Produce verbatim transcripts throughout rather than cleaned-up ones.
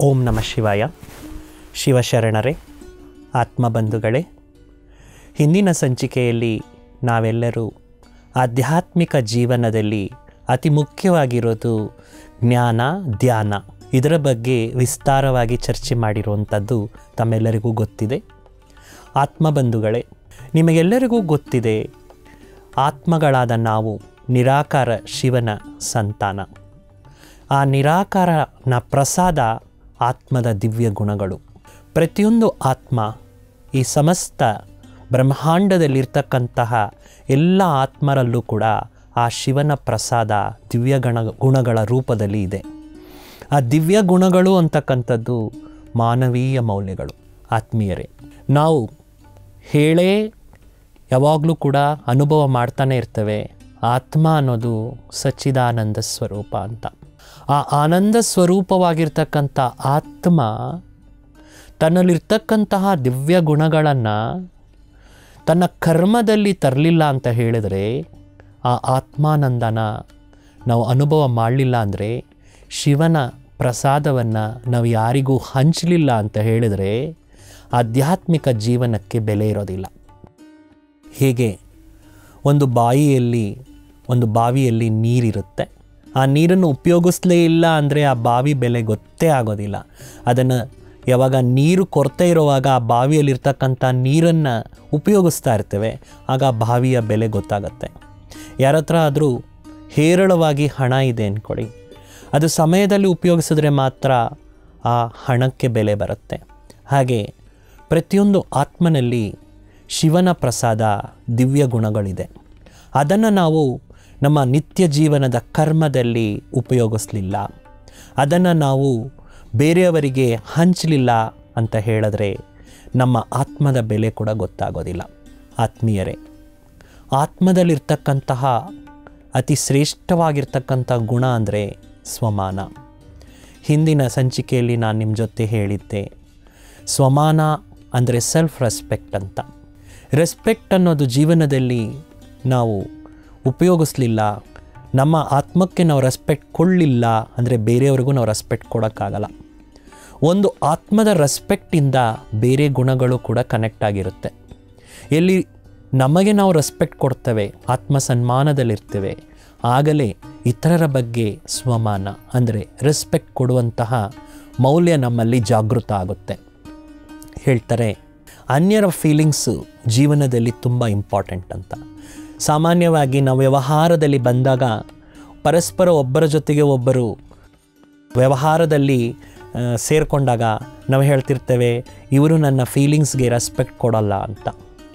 ಓಂ ನಮಃ ಶಿವಾಯ. ಶಿವಶರಣರೇ, ಆತ್ಮಬಂಧುಗಳೇ, ಹಿಂದಿನ ಸಂಚಿಕೆಯಲ್ಲಿ ನಾವೆಲ್ಲರೂ ಆಧ್ಯಾತ್ಮಿಕ ಜೀವನದಲ್ಲಿ ಅತಿ ಮುಖ್ಯವಾಗಿರೋದು ಜ್ಞಾನ, ಧ್ಯಾನ, ಇದರ ಬಗ್ಗೆ ವಿಸ್ತಾರವಾಗಿ ಚರ್ಚೆ ಮಾಡಿರುವಂಥದ್ದು ತಮ್ಮೆಲ್ಲರಿಗೂ ಗೊತ್ತಿದೆ. ಆತ್ಮಬಂಧುಗಳೇ, ನಿಮಗೆಲ್ಲರಿಗೂ ಗೊತ್ತಿದೆ, ಆತ್ಮಗಳಾದ ನಾವು ನಿರಾಕಾರ ಶಿವನ ಸಂತಾನ. ಆ ನಿರಾಕಾರನ ಪ್ರಸಾದ ಆತ್ಮದ ದಿವ್ಯ ಗುಣಗಳು. ಪ್ರತಿಯೊಂದು ಆತ್ಮ ಈ ಸಮಸ್ತ ಬ್ರಹ್ಮಾಂಡದಲ್ಲಿರ್ತಕ್ಕಂತಹ ಎಲ್ಲ ಆತ್ಮರಲ್ಲೂ ಕೂಡ ಆ ಶಿವನ ಪ್ರಸಾದ ದಿವ್ಯ ಗಣ ಗುಣಗಳ ರೂಪದಲ್ಲಿ ಇದೆ. ಆ ದಿವ್ಯ ಗುಣಗಳು ಅಂತಕ್ಕಂಥದ್ದು ಮಾನವೀಯ ಮೌಲ್ಯಗಳು. ಆತ್ಮೀಯರೇ, ನಾವು ಹೇಳೇ ಯಾವಾಗಲೂ ಕೂಡ ಅನುಭವ ಮಾಡ್ತಾನೆ ಇರ್ತೇವೆ, ಆತ್ಮ ಅನ್ನೋದು ಸಚ್ಚಿದಾನಂದ ಸ್ವರೂಪ ಅಂತ. ಆ ಆನಂದ ಸ್ವರೂಪವಾಗಿರ್ತಕ್ಕಂಥ ಆತ್ಮ ತನ್ನಲ್ಲಿರ್ತಕ್ಕಂತಹ ದಿವ್ಯ ಗುಣಗಳನ್ನು ತನ್ನ ಕರ್ಮದಲ್ಲಿ ತರಲಿಲ್ಲ ಅಂತ ಹೇಳಿದರೆ, ಆ ಆತ್ಮಾನಂದನ ನಾವು ಅನುಭವ ಮಾಡಲಿಲ್ಲ ಅಂದರೆ, ಶಿವನ ಪ್ರಸಾದವನ್ನು ನಾವು ಯಾರಿಗೂ ಹಂಚಲಿಲ್ಲ ಅಂತ ಹೇಳಿದರೆ ಆಧ್ಯಾತ್ಮಿಕ ಜೀವನಕ್ಕೆ ಬೆಲೆ ಇರೋದಿಲ್ಲ. ಹೇಗೆ ಒಂದು ಬಾಯಿಯಲ್ಲಿ ಒಂದು ಬಾವಿಯಲ್ಲಿ ನೀರಿರುತ್ತೆ, ಆ ನೀರನ್ನು ಉಪಯೋಗಿಸಲೇ ಇಲ್ಲ ಅಂದರೆ ಆ ಬಾವಿ ಬೆಲೆ ಗೊತ್ತೇ ಆಗೋದಿಲ್ಲ. ಅದನ್ನು ಯಾವಾಗ ನೀರು ಕೊರತೆ ಇರುವಾಗ ಆ ಬಾವಿಯಲ್ಲಿರ್ತಕ್ಕಂಥ ನೀರನ್ನು ಉಪಯೋಗಿಸ್ತಾ ಇರ್ತೇವೆ, ಆಗ ಆ ಬಾವಿಯ ಬೆಲೆ ಗೊತ್ತಾಗತ್ತೆ. ಯಾರ ಹತ್ರ ಆದರೂ ಹೇರಳವಾಗಿ ಹಣ ಇದೆ ಅಂದ್ಕೊಳ್ಳಿ, ಅದು ಸಮಯದಲ್ಲಿ ಉಪಯೋಗಿಸಿದ್ರೆ ಮಾತ್ರ ಆ ಹಣಕ್ಕೆ ಬೆಲೆ ಬರುತ್ತೆ. ಹಾಗೆ ಪ್ರತಿಯೊಂದು ಆತ್ಮನಲ್ಲಿ ಶಿವನ ಪ್ರಸಾದ ದಿವ್ಯ ಗುಣಗಳಿದೆ. ಅದನ್ನು ನಾವು ನಮ್ಮ ನಿತ್ಯ ಜೀವನದ ಕರ್ಮದಲ್ಲಿ ಉಪಯೋಗಿಸಲಿಲ್ಲ, ಅದನ್ನು ನಾವು ಬೇರೆಯವರಿಗೆ ಹಂಚಲಿಲ್ಲ ಅಂತ ಹೇಳಿದ್ರೆ ನಮ್ಮ ಆತ್ಮದ ಬೆಲೆ ಕೂಡ ಗೊತ್ತಾಗೋದಿಲ್ಲ. ಆತ್ಮೀಯರೇ, ಆತ್ಮದಲ್ಲಿರ್ತಕ್ಕಂತಹ ಅತಿ ಶ್ರೇಷ್ಠವಾಗಿರ್ತಕ್ಕಂಥ ಗುಣ ಅಂದರೆ ಸ್ವಮಾನ. ಹಿಂದಿನ ಸಂಚಿಕೆಯಲ್ಲಿ ನಾನು ನಿಮ್ಮ ಜೊತೆ ಹೇಳಿದ್ದೆ, ಸ್ವಮಾನ ಅಂದರೆ ಸೆಲ್ಫ್ ರೆಸ್ಪೆಕ್ಟ್ ಅಂತ. ರೆಸ್ಪೆಕ್ಟ್ ಅನ್ನೋದು ಜೀವನದಲ್ಲಿ ನಾವು ಉಪಯೋಗಿಸಲಿಲ್ಲ, ನಮ್ಮ ಆತ್ಮಕ್ಕೆ ನಾವು ರೆಸ್ಪೆಕ್ಟ್ ಕೊಡಲಿಲ್ಲ ಅಂದರೆ ಬೇರೆಯವ್ರಿಗೂ ನಾವು ರೆಸ್ಪೆಕ್ಟ್ ಕೊಡೋಕ್ಕಾಗಲ್ಲ. ಒಂದು ಆತ್ಮದ ರೆಸ್ಪೆಕ್ಟಿಂದ ಬೇರೆ ಗುಣಗಳು ಕೂಡ ಕನೆಕ್ಟ್ ಆಗಿರುತ್ತೆ. ಎಲ್ಲಿ ನಮಗೆ ನಾವು ರೆಸ್ಪೆಕ್ಟ್ ಕೊಡ್ತೇವೆ, ಆತ್ಮ ಸನ್ಮಾನದಲ್ಲಿರ್ತೇವೆ, ಆಗಲೇ ಇತರರ ಬಗ್ಗೆ ಸ್ವಮಾನ ಅಂದರೆ ರೆಸ್ಪೆಕ್ಟ್ ಕೊಡುವಂತಹ ಮೌಲ್ಯ ನಮ್ಮಲ್ಲಿ ಜಾಗೃತ ಆಗುತ್ತೆ. ಹೇಳ್ತಾರೆ, ಅನ್ಯರ ಫೀಲಿಂಗ್ಸು ಜೀವನದಲ್ಲಿ ತುಂಬ ಇಂಪಾರ್ಟೆಂಟ್ ಅಂತ. ಸಾಮಾನ್ಯವಾಗಿ ನಾವು ವ್ಯವಹಾರದಲ್ಲಿ ಬಂದಾಗ ಪರಸ್ಪರ ಒಬ್ಬರ ಜೊತೆಗೆ ಒಬ್ಬರು ವ್ಯವಹಾರದಲ್ಲಿ ಸೇರಿಕೊಂಡಾಗ ನಾವು ಹೇಳ್ತಿರ್ತೇವೆ, ಇವರು ನನ್ನ ಫೀಲಿಂಗ್ಸ್ಗೆ ರೆಸ್ಪೆಕ್ಟ್ ಕೊಡಲ್ಲ ಅಂತ.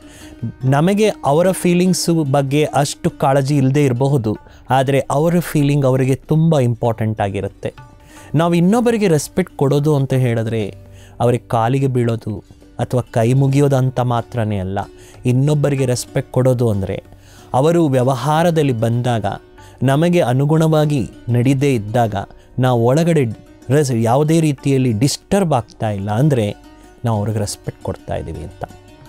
ನಮಗೆ ಅವರ ಫೀಲಿಂಗ್ಸು ಬಗ್ಗೆ ಅಷ್ಟು ಕಾಳಜಿ ಇಲ್ಲದೆ ಇರಬಹುದು, ಆದರೆ ಅವರ ಫೀಲಿಂಗ್ ಅವರಿಗೆ ತುಂಬ ಇಂಪಾರ್ಟೆಂಟ್ ಆಗಿರುತ್ತೆ. ನಾವು ಇನ್ನೊಬ್ಬರಿಗೆ ರೆಸ್ಪೆಕ್ಟ್ ಕೊಡೋದು ಅಂತ ಹೇಳಿದ್ರೆ ಅವರಿಗೆ ಕಾಲಿಗೆ ಬೀಳೋದು ಅಥವಾ ಕೈ ಮುಗಿಯೋದು ಅಂತ ಮಾತ್ರನೇ ಅಲ್ಲ. ಇನ್ನೊಬ್ಬರಿಗೆ ರೆಸ್ಪೆಕ್ಟ್ ಕೊಡೋದು ಅಂದರೆ ಅವರು ವ್ಯವಹಾರದಲ್ಲಿ ಬಂದಾಗ ನಮಗೆ ಅನುಗುಣವಾಗಿ ನಡೀದೇ ಇದ್ದಾಗ ನಾವು ಒಳಗಡೆ ರೆಸ್ ಯಾವುದೇ ರೀತಿಯಲ್ಲಿ ಡಿಸ್ಟರ್ಬ್ ಆಗ್ತಾ ಇಲ್ಲ ಅಂದರೆ ನಾವು ಅವ್ರಿಗೆ ರೆಸ್ಪೆಕ್ಟ್ ಕೊಡ್ತಾ ಇದ್ದೀವಿ ಅಂತ.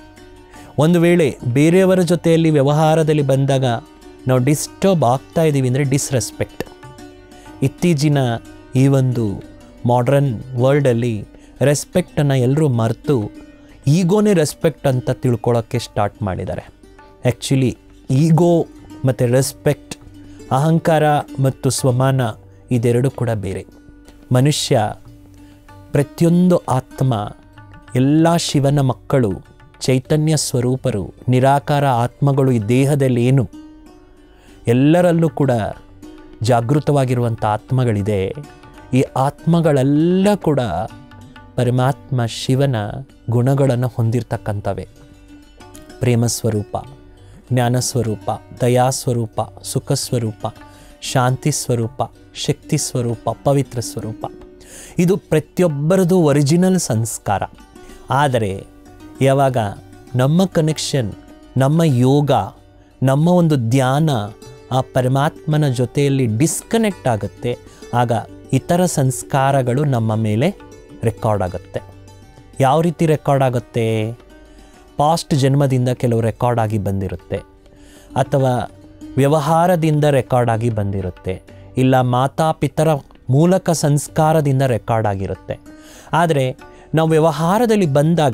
ಒಂದು ವೇಳೆ ಬೇರೆಯವರ ಜೊತೆಯಲ್ಲಿ ವ್ಯವಹಾರದಲ್ಲಿ ಬಂದಾಗ ನಾವು ಡಿಸ್ಟರ್ಬ್ ಆಗ್ತಾ ಇದ್ದೀವಿ ಅಂದರೆ ಡಿಸ್ರೆಸ್ಪೆಕ್ಟ್. ಇತ್ತೀಚಿನ ಈ ಒಂದು ಮಾಡ್ರನ್ ವರ್ಲ್ಡಲ್ಲಿ ರೆಸ್ಪೆಕ್ಟನ್ನು ಎಲ್ಲರೂ ಮರೆತು ಈಗೋನೇ ರೆಸ್ಪೆಕ್ಟ್ ಅಂತ ತಿಳ್ಕೊಳ್ಳೋಕ್ಕೆ ಸ್ಟಾರ್ಟ್ ಮಾಡಿದ್ದಾರೆ. ಆ್ಯಕ್ಚುಲಿ ಈಗೋ ಮತ್ತು ರೆಸ್ಪೆಕ್ಟ್, ಅಹಂಕಾರ ಮತ್ತು ಸ್ವಮಾನ ಇದೆರಡು ಕೂಡ ಬೇರೆ. ಮನುಷ್ಯ, ಪ್ರತಿಯೊಂದು ಆತ್ಮ, ಎಲ್ಲ ಶಿವನ ಮಕ್ಕಳು, ಚೈತನ್ಯ ಸ್ವರೂಪರು, ನಿರಾಕಾರ ಆತ್ಮಗಳು ಈ ದೇಹದಲ್ಲಿ ಏನು ಎಲ್ಲರಲ್ಲೂ ಕೂಡ ಜಾಗೃತವಾಗಿರುವಂಥ ಆತ್ಮಗಳಿದೆ. ಈ ಆತ್ಮಗಳೆಲ್ಲ ಕೂಡ ಪರಮಾತ್ಮ ಶಿವನ ಗುಣಗಳನ್ನು ಹೊಂದಿರತಕ್ಕಂಥವೇ. ಪ್ರೇಮ ಸ್ವರೂಪ, ಜ್ಞಾನ ಸ್ವರೂಪ, ದಯಾ ಸ್ವರೂಪ, ಸುಖ ಸ್ವರೂಪ, ಶಾಂತಿ ಸ್ವರೂಪ, ಶಕ್ತಿ ಸ್ವರೂಪ, ಪವಿತ್ರ ಸ್ವರೂಪ. ಇದು ಪ್ರತಿಯೊಬ್ಬರದು ಒರಿಜಿನಲ್ ಸಂಸ್ಕಾರ. ಆದರೆ ಯಾವಾಗ ನಮ್ಮ ಕನೆಕ್ಷನ್, ನಮ್ಮ ಯೋಗ, ನಮ್ಮ ಒಂದು ಧ್ಯಾನ ಆ ಪರಮಾತ್ಮನ ಜೊತೆಯಲ್ಲಿ ಡಿಸ್ಕನೆಕ್ಟ್ ಆಗುತ್ತೆ, ಆಗ ಇತರ ಸಂಸ್ಕಾರಗಳು ನಮ್ಮ ಮೇಲೆ ರೆಕಾರ್ಡ್ ಆಗುತ್ತೆ. ಯಾವ ರೀತಿ ರೆಕಾರ್ಡ್ ಆಗುತ್ತೆ? ಪಾಸ್ಟ್ ಜನ್ಮದಿಂದ ಕೆಲವು ರೆಕಾರ್ಡ್ ಆಗಿ ಬಂದಿರುತ್ತೆ, ಅಥವಾ ವ್ಯವಹಾರದಿಂದ ರೆಕಾರ್ಡ್ ಆಗಿ ಬಂದಿರುತ್ತೆ, ಇಲ್ಲ ಮಾತಾಪಿತರ ಮೂಲಕ ಸಂಸ್ಕಾರದಿಂದ ರೆಕಾರ್ಡ್ ಆಗಿರುತ್ತೆ. ಆದರೆ ನಾವು ವ್ಯವಹಾರದಲ್ಲಿ ಬಂದಾಗ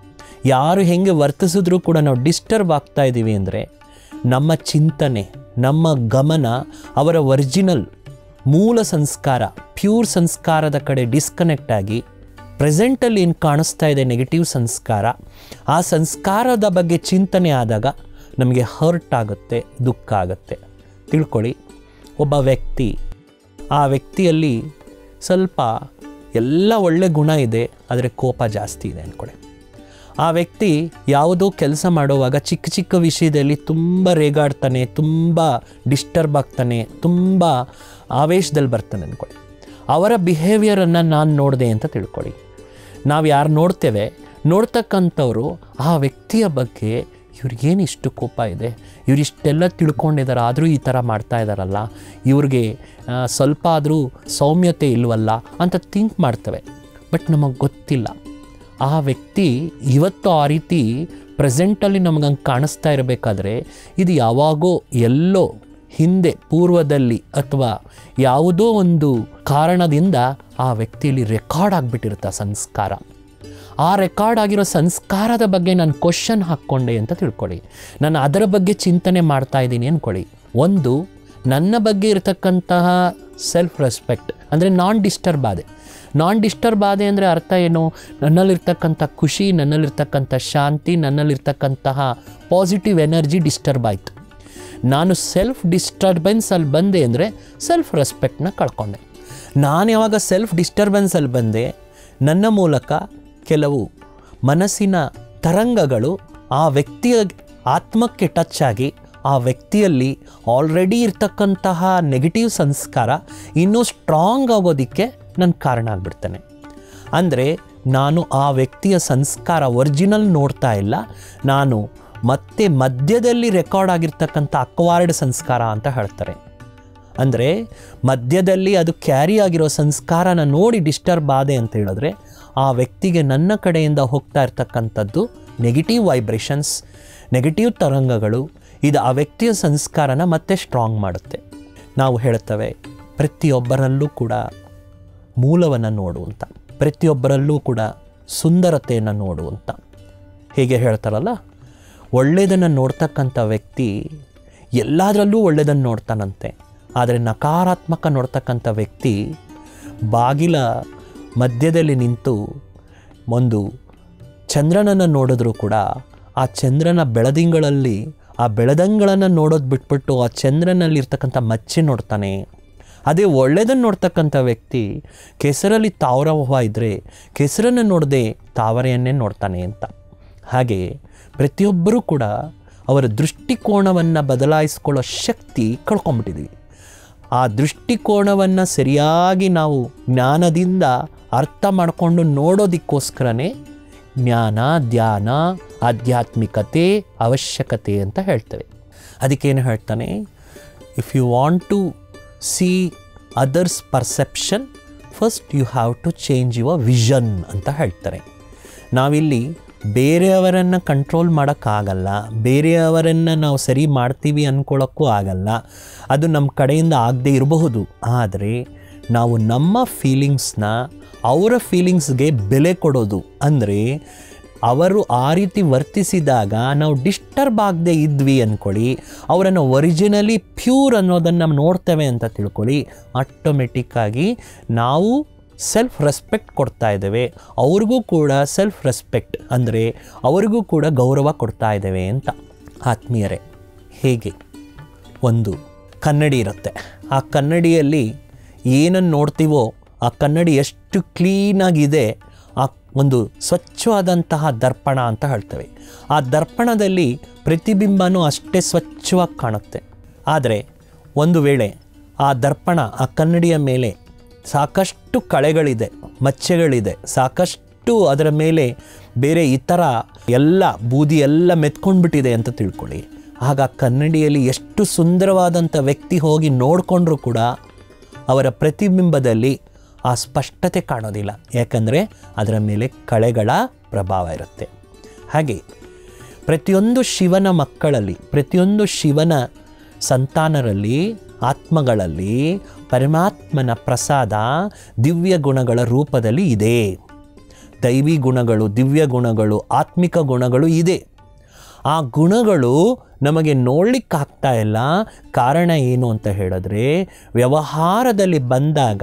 ಯಾರು ಹೆಂಗೆ ವರ್ತಿಸಿದ್ರೂ ಕೂಡ ನಾವು ಡಿಸ್ಟರ್ಬ್ ಆಗ್ತಾ ಇದ್ದೀವಿ ಅಂದರೆ ನಮ್ಮ ಚಿಂತನೆ, ನಮ್ಮ ಗಮನ ಅವರ ಒರಿಜಿನಲ್ ಮೂಲ ಸಂಸ್ಕಾರ, ಪ್ಯೂರ್ ಸಂಸ್ಕಾರದ ಕಡೆ ಡಿಸ್ಕನೆಕ್ಟ್ ಆಗಿ ಪ್ರೆಸೆಂಟಲ್ಲಿ ಏನು ಕಾಣಿಸ್ತಾ ಇದೆ ನೆಗೆಟಿವ್ ಸಂಸ್ಕಾರ, ಆ ಸಂಸ್ಕಾರದ ಬಗ್ಗೆ ಚಿಂತನೆ ಆದಾಗ ನಮಗೆ ಹರ್ಟ್ ಆಗುತ್ತೆ, ದುಃಖ ಆಗುತ್ತೆ. ತಿಳ್ಕೊಳ್ಳಿ, ಒಬ್ಬ ವ್ಯಕ್ತಿ, ಆ ವ್ಯಕ್ತಿಯಲ್ಲಿ ಸ್ವಲ್ಪ ಎಲ್ಲ ಒಳ್ಳೆ ಗುಣ ಇದೆ, ಆದರೆ ಕೋಪ ಜಾಸ್ತಿ ಇದೆ ಅಂದ್ಕೊಳ್ಳಿ. ಆ ವ್ಯಕ್ತಿ ಯಾವುದೋ ಕೆಲಸ ಮಾಡುವಾಗ ಚಿಕ್ಕ ಚಿಕ್ಕ ವಿಷಯದಲ್ಲಿ ತುಂಬ ರೇಗಾಡ್ತಾನೆ, ತುಂಬ ಡಿಸ್ಟರ್ಬ್ ಆಗ್ತಾನೆ, ತುಂಬ ಆವೇಶದಲ್ಲಿ ಬರ್ತಾನೆ ಅಂದ್ಕೊಳ್ಳಿ. ಅವರ ಬಿಹೇವಿಯರನ್ನು ನಾನು ನೋಡಿದೆ ಅಂತ ತಿಳ್ಕೊಳ್ಳಿ. ನಾವು ಯಾರು ನೋಡ್ತೇವೆ, ನೋಡ್ತಕ್ಕಂಥವ್ರು ಆ ವ್ಯಕ್ತಿಯ ಬಗ್ಗೆ ಇವ್ರಿಗೇನು ಇಷ್ಟು ಕೋಪ ಇದೆ, ಇವರಿಷ್ಟೆಲ್ಲ ತಿಳ್ಕೊಂಡಿದ್ದಾರೆ ಆದರೂ ಈ ಥರ ಮಾಡ್ತಾ ಇದ್ದಾರಲ್ಲ, ಇವ್ರಿಗೆ ಸ್ವಲ್ಪ ಆದರೂ ಸೌಮ್ಯತೆ ಇಲ್ವಲ್ಲ ಅಂತ ಥಿಂಕ್ ಮಾಡ್ತೇವೆ. ಬಟ್ ನಮಗೆ ಗೊತ್ತಿಲ್ಲ ಆ ವ್ಯಕ್ತಿ ಇವತ್ತು ಆ ರೀತಿ ಪ್ರೆಸೆಂಟಲ್ಲಿ ನಮಗಂಗೆ ಕಾಣಿಸ್ತಾ ಇರಬೇಕಾದ್ರೆ ಇದು ಯಾವಾಗೋ ಎಲ್ಲೋ ಹಿಂದೆ ಪೂರ್ವದಲ್ಲಿ ಅಥವಾ ಯಾವುದೋ ಒಂದು ಕಾರಣದಿಂದ ಆ ವ್ಯಕ್ತಿಯಲ್ಲಿ ರೆಕಾರ್ಡ್ ಆಗಿಬಿಟ್ಟಿರುತ್ತೆ ಸಂಸ್ಕಾರ. ಆ ರೆಕಾರ್ಡ್ ಆಗಿರೋ ಸಂಸ್ಕಾರದ ಬಗ್ಗೆ ನಾನು ಕ್ವಶನ್ ಹಾಕ್ಕೊಂಡೆ ಅಂತ ತಿಳ್ಕೊಳ್ಳಿ. ನಾನು ಅದರ ಬಗ್ಗೆ ಚಿಂತನೆ ಮಾಡ್ತಾ ಇದ್ದೀನಿ ಅಂದ್ಕೊಳ್ಳಿ. ಒಂದು, ನನ್ನ ಬಗ್ಗೆ ಇರತಕ್ಕಂತಹ ಸೆಲ್ಫ್ ರೆಸ್ಪೆಕ್ಟ್ ಅಂದರೆ ನಾನ್ ಡಿಸ್ಟರ್ಬ್ ಆದೆ. ನಾನ್ ಡಿಸ್ಟರ್ಬ್ ಆದೆ ಅಂದರೆ ಅರ್ಥ ಏನು? ನನ್ನಲ್ಲಿರ್ತಕ್ಕಂಥ ಖುಷಿ, ನನ್ನಲ್ಲಿರ್ತಕ್ಕಂಥ ಶಾಂತಿ, ನನ್ನಲ್ಲಿರ್ತಕ್ಕಂತಹ ಪಾಸಿಟಿವ್ ಎನರ್ಜಿ ಡಿಸ್ಟರ್ಬ್ ಆಯಿತು. ನಾನು ಸೆಲ್ಫ್ ಡಿಸ್ಟರ್ಬೆನ್ಸಲ್ಲಿ ಬಂದೆ ಅಂದರೆ ಸೆಲ್ಫ್ ರೆಸ್ಪೆಕ್ಟ್ನ ಕಳ್ಕೊಂಡೆ. ನಾನು ಯಾವಾಗ ಸೆಲ್ಫ್ ಡಿಸ್ಟರ್ಬೆನ್ಸಲ್ಲಿ ಬಂದೆ, ನನ್ನ ಮೂಲಕ ಕೆಲವು ಮನಸ್ಸಿನ ತರಂಗಗಳು ಆ ವ್ಯಕ್ತಿಯ ಆತ್ಮಕ್ಕೆ ಟಚ್ ಆಗಿ ಆ ವ್ಯಕ್ತಿಯಲ್ಲಿ ಆಲ್ರೆಡಿ ಇರ್ತಕ್ಕಂತಹ ನೆಗೆಟಿವ್ ಸಂಸ್ಕಾರ ಇನ್ನೂ ಸ್ಟ್ರಾಂಗ್ ಆಗೋದಕ್ಕೆ ನನ್ನ ಕಾರಣ ಆಗಿಬಿಡ್ತಾನೆ. ಅಂದರೆ ನಾನು ಆ ವ್ಯಕ್ತಿಯ ಸಂಸ್ಕಾರ ಒರಿಜಿನಲ್ ನೋಡ್ತಾ ಇಲ್ಲ, ನಾನು ಮತ್ತೆ ಮಧ್ಯದಲ್ಲಿ ರೆಕಾರ್ಡ್ ಆಗಿರ್ತಕ್ಕಂಥ ಅಕ್ವೈರ್ಡ್ ಸಂಸ್ಕಾರ ಅಂತ ಹೇಳ್ತಾರೆ. ಅಂದರೆ ಮಧ್ಯದಲ್ಲಿ ಅದು ಕ್ಯಾರಿ ಆಗಿರೋ ಸಂಸ್ಕಾರನ ನೋಡಿ ಡಿಸ್ಟರ್ಬ್ ಆದೆ ಅಂತ ಹೇಳಿದ್ರೆ ಆ ವ್ಯಕ್ತಿಗೆ ನನ್ನ ಕಡೆಯಿಂದ ಹೋಗ್ತಾ ಇರ್ತಕ್ಕಂಥದ್ದು ನೆಗೆಟಿವ್ ವೈಬ್ರೇಷನ್ಸ್, ನೆಗೆಟಿವ್ ತರಂಗಗಳು. ಇದು ಆ ವ್ಯಕ್ತಿಯ ಸಂಸ್ಕಾರನ ಮತ್ತೆ ಸ್ಟ್ರಾಂಗ್ ಮಾಡುತ್ತೆ. ನಾವು ಹೇಳ್ತೇವೆ ಪ್ರತಿಯೊಬ್ಬರಲ್ಲೂ ಕೂಡ ಮೂಲವನ್ನು ನೋಡುವಂಥ, ಪ್ರತಿಯೊಬ್ಬರಲ್ಲೂ ಕೂಡ ಸುಂದರತೆಯನ್ನು ನೋಡುವಂಥ. ಹೀಗೆ ಹೇಳ್ತಾರಲ್ಲ, ಒಳ್ಳೆಯದನ್ನು ನೋಡ್ತಕ್ಕಂಥ ವ್ಯಕ್ತಿ ಎಲ್ಲದರಲ್ಲೂ ಒಳ್ಳೆಯದನ್ನು ನೋಡ್ತಾನಂತೆ. ಆದರೆ ನಕಾರಾತ್ಮಕ ನೋಡ್ತಕ್ಕಂಥ ವ್ಯಕ್ತಿ ಬಾಗಿಲ ಮಧ್ಯದಲ್ಲಿ ನಿಂತು ಒಂದು ಚಂದ್ರನನ್ನು ನೋಡಿದ್ರೂ ಕೂಡ ಆ ಚಂದ್ರನ ಬೆಳದಿಂಗಳಲ್ಲಿ ಆ ಬೆಳದಂಗಳನ್ನು ನೋಡೋದು ಬಿಟ್ಬಿಟ್ಟು ಆ ಚಂದ್ರನಲ್ಲಿರ್ತಕ್ಕಂಥ ಮಚ್ಚೆ ನೋಡ್ತಾನೆ. ಅದೇ ಒಳ್ಳೆಯದನ್ನು ನೋಡ್ತಕ್ಕಂಥ ವ್ಯಕ್ತಿ ಕೆಸರಲ್ಲಿ ತಾವರ ಹೂವು ಇದ್ದರೆ ಕೆಸರನ್ನು ನೋಡದೆ ತಾವರೆಯನ್ನೇ ನೋಡ್ತಾನೆ ಅಂತ. ಹಾಗೆ ಪ್ರತಿಯೊಬ್ಬರೂ ಕೂಡ ಅವರ ದೃಷ್ಟಿಕೋನವನ್ನು ಬದಲಾಯಿಸ್ಕೊಳ್ಳೋ ಶಕ್ತಿ ಕಳ್ಕೊಂಬಿಟ್ಟಿದ್ದೀವಿ. ಆ ದೃಷ್ಟಿಕೋನವನ್ನು ಸರಿಯಾಗಿ ನಾವು ಜ್ಞಾನದಿಂದ ಅರ್ಥ ಮಾಡಿಕೊಂಡು ನೋಡೋದಕ್ಕೋಸ್ಕರನೇ ಜ್ಞಾನ, ಧ್ಯಾನ, ಆಧ್ಯಾತ್ಮಿಕತೆ ಅವಶ್ಯಕತೆ ಅಂತ ಹೇಳ್ತೇವೆ. ಅದಕ್ಕೇನು ಹೇಳ್ತಾನೆ, if you want to see others perception first you have to change your vision ಅಂತ ಹೇಳ್ತಾರೆ. ನಾವಿಲ್ಲಿ ಬೇರೆಯವರನ್ನು ಕಂಟ್ರೋಲ್ ಮಾಡೋಕ್ಕಾಗಲ್ಲ, ಬೇರೆಯವರನ್ನು ನಾವು ಸರಿ ಮಾಡ್ತೀವಿ ಅಂದ್ಕೊಳ್ಳೋಕ್ಕೂ ಆಗಲ್ಲ. ಅದು ನಮ್ಮ ಕಡೆಯಿಂದ ಆಗದೆ ಇರಬಹುದು. ಆದರೆ ನಾವು ನಮ್ಮ ಫೀಲಿಂಗ್ಸ್ನ ಅವರ ಫೀಲಿಂಗ್ಸ್ಗೆ ಬೆಲೆ ಕೊಡೋದು, ಅಂದರೆ ಅವರು ಆ ರೀತಿ ವರ್ತಿಸಿದಾಗ ನಾವು ಡಿಸ್ಟರ್ಬ್ ಆಗದೆ ಇದ್ವಿ ಅಂದ್ಕೊಳ್ಳಿ, ಅವರನ್ನು ಒರಿಜಿನಲಿ ಪ್ಯೂರ್ ಅನ್ನೋದನ್ನು ನೋಡ್ತೇವೆ ಅಂತ ತಿಳ್ಕೊಳ್ಳಿ, ಆಟೋಮೆಟಿಕ್ಕಾಗಿ ನಾವು ಸೆಲ್ಫ್ ರೆಸ್ಪೆಕ್ಟ್ ಕೊಡ್ತಾ ಇದ್ದೇವೆ, ಅವ್ರಿಗೂ ಕೂಡ ಸೆಲ್ಫ್ ರೆಸ್ಪೆಕ್ಟ್ ಅಂದರೆ ಅವರಿಗೂ ಕೂಡ ಗೌರವ ಕೊಡ್ತಾ ಇದ್ದೇವೆ ಅಂತ. ಆತ್ಮೀಯರೇ, ಹೇಗೆ ಒಂದು ಕನ್ನಡಿ ಇರುತ್ತೆ, ಆ ಕನ್ನಡಿಯಲ್ಲಿ ಏನನ್ನು ನೋಡ್ತೀವೋ ಆ ಕನ್ನಡಿ ಎಷ್ಟು ಕ್ಲೀನಾಗಿದೆ, ಆ ಒಂದು ಸ್ವಚ್ಛವಾದಂತಹ ದರ್ಪಣ ಅಂತ ಹೇಳ್ತೇವೆ. ಆ ದರ್ಪಣದಲ್ಲಿ ಪ್ರತಿಬಿಂಬನೂ ಅಷ್ಟೇ ಸ್ವಚ್ಛವಾಗಿ ಕಾಣುತ್ತೆ. ಆದರೆ ಒಂದು ವೇಳೆ ಆ ದರ್ಪಣ, ಆ ಕನ್ನಡಿಯ ಮೇಲೆ ಸಾಕಷ್ಟು ಕಳೆಗಳಿದೆ, ಮಚ್ಚೆಗಳಿದೆ, ಸಾಕಷ್ಟು ಅದರ ಮೇಲೆ ಬೇರೆ ಇತರ ಎಲ್ಲ ಬೂದಿ ಎಲ್ಲ ಮೆತ್ಕೊಂಡ್ಬಿಟ್ಟಿದೆ ಅಂತ ತಿಳ್ಕೊಳ್ಳಿ. ಆಗ ಕನ್ನಡಿಯಲ್ಲಿ ಎಷ್ಟು ಸುಂದರವಾದಂಥ ವ್ಯಕ್ತಿ ಹೋಗಿ ನೋಡಿಕೊಂಡ್ರೂ ಕೂಡ ಅವರ ಪ್ರತಿಬಿಂಬದಲ್ಲಿ ಆ ಸ್ಪಷ್ಟತೆ ಕಾಣೋದಿಲ್ಲ, ಯಾಕಂದರೆ ಅದರ ಮೇಲೆ ಕಳೆಗಳ ಪ್ರಭಾವ ಇರುತ್ತೆ. ಹಾಗೆ ಪ್ರತಿಯೊಂದು ಶಿವನ ಮಕ್ಕಳಲ್ಲಿ, ಪ್ರತಿಯೊಂದು ಶಿವನ ಸಂತಾನರಲ್ಲಿ, ಆತ್ಮಗಳಲ್ಲಿ ಪರಮಾತ್ಮನ ಪ್ರಸಾದ ದಿವ್ಯ ಗುಣಗಳ ರೂಪದಲ್ಲಿ ಇದೆ. ದೈವಿ ಗುಣಗಳು, ದಿವ್ಯ ಗುಣಗಳು, ಆತ್ಮಿಕ ಗುಣಗಳು ಇದೆ. ಆ ಗುಣಗಳು ನಮಗೆ ನೋಡಲಿಕ್ಕಾಗ್ತಾ ಇಲ್ಲ. ಕಾರಣ ಏನು ಅಂತ ಹೇಳಿದ್ರೆ, ವ್ಯವಹಾರದಲ್ಲಿ ಬಂದಾಗ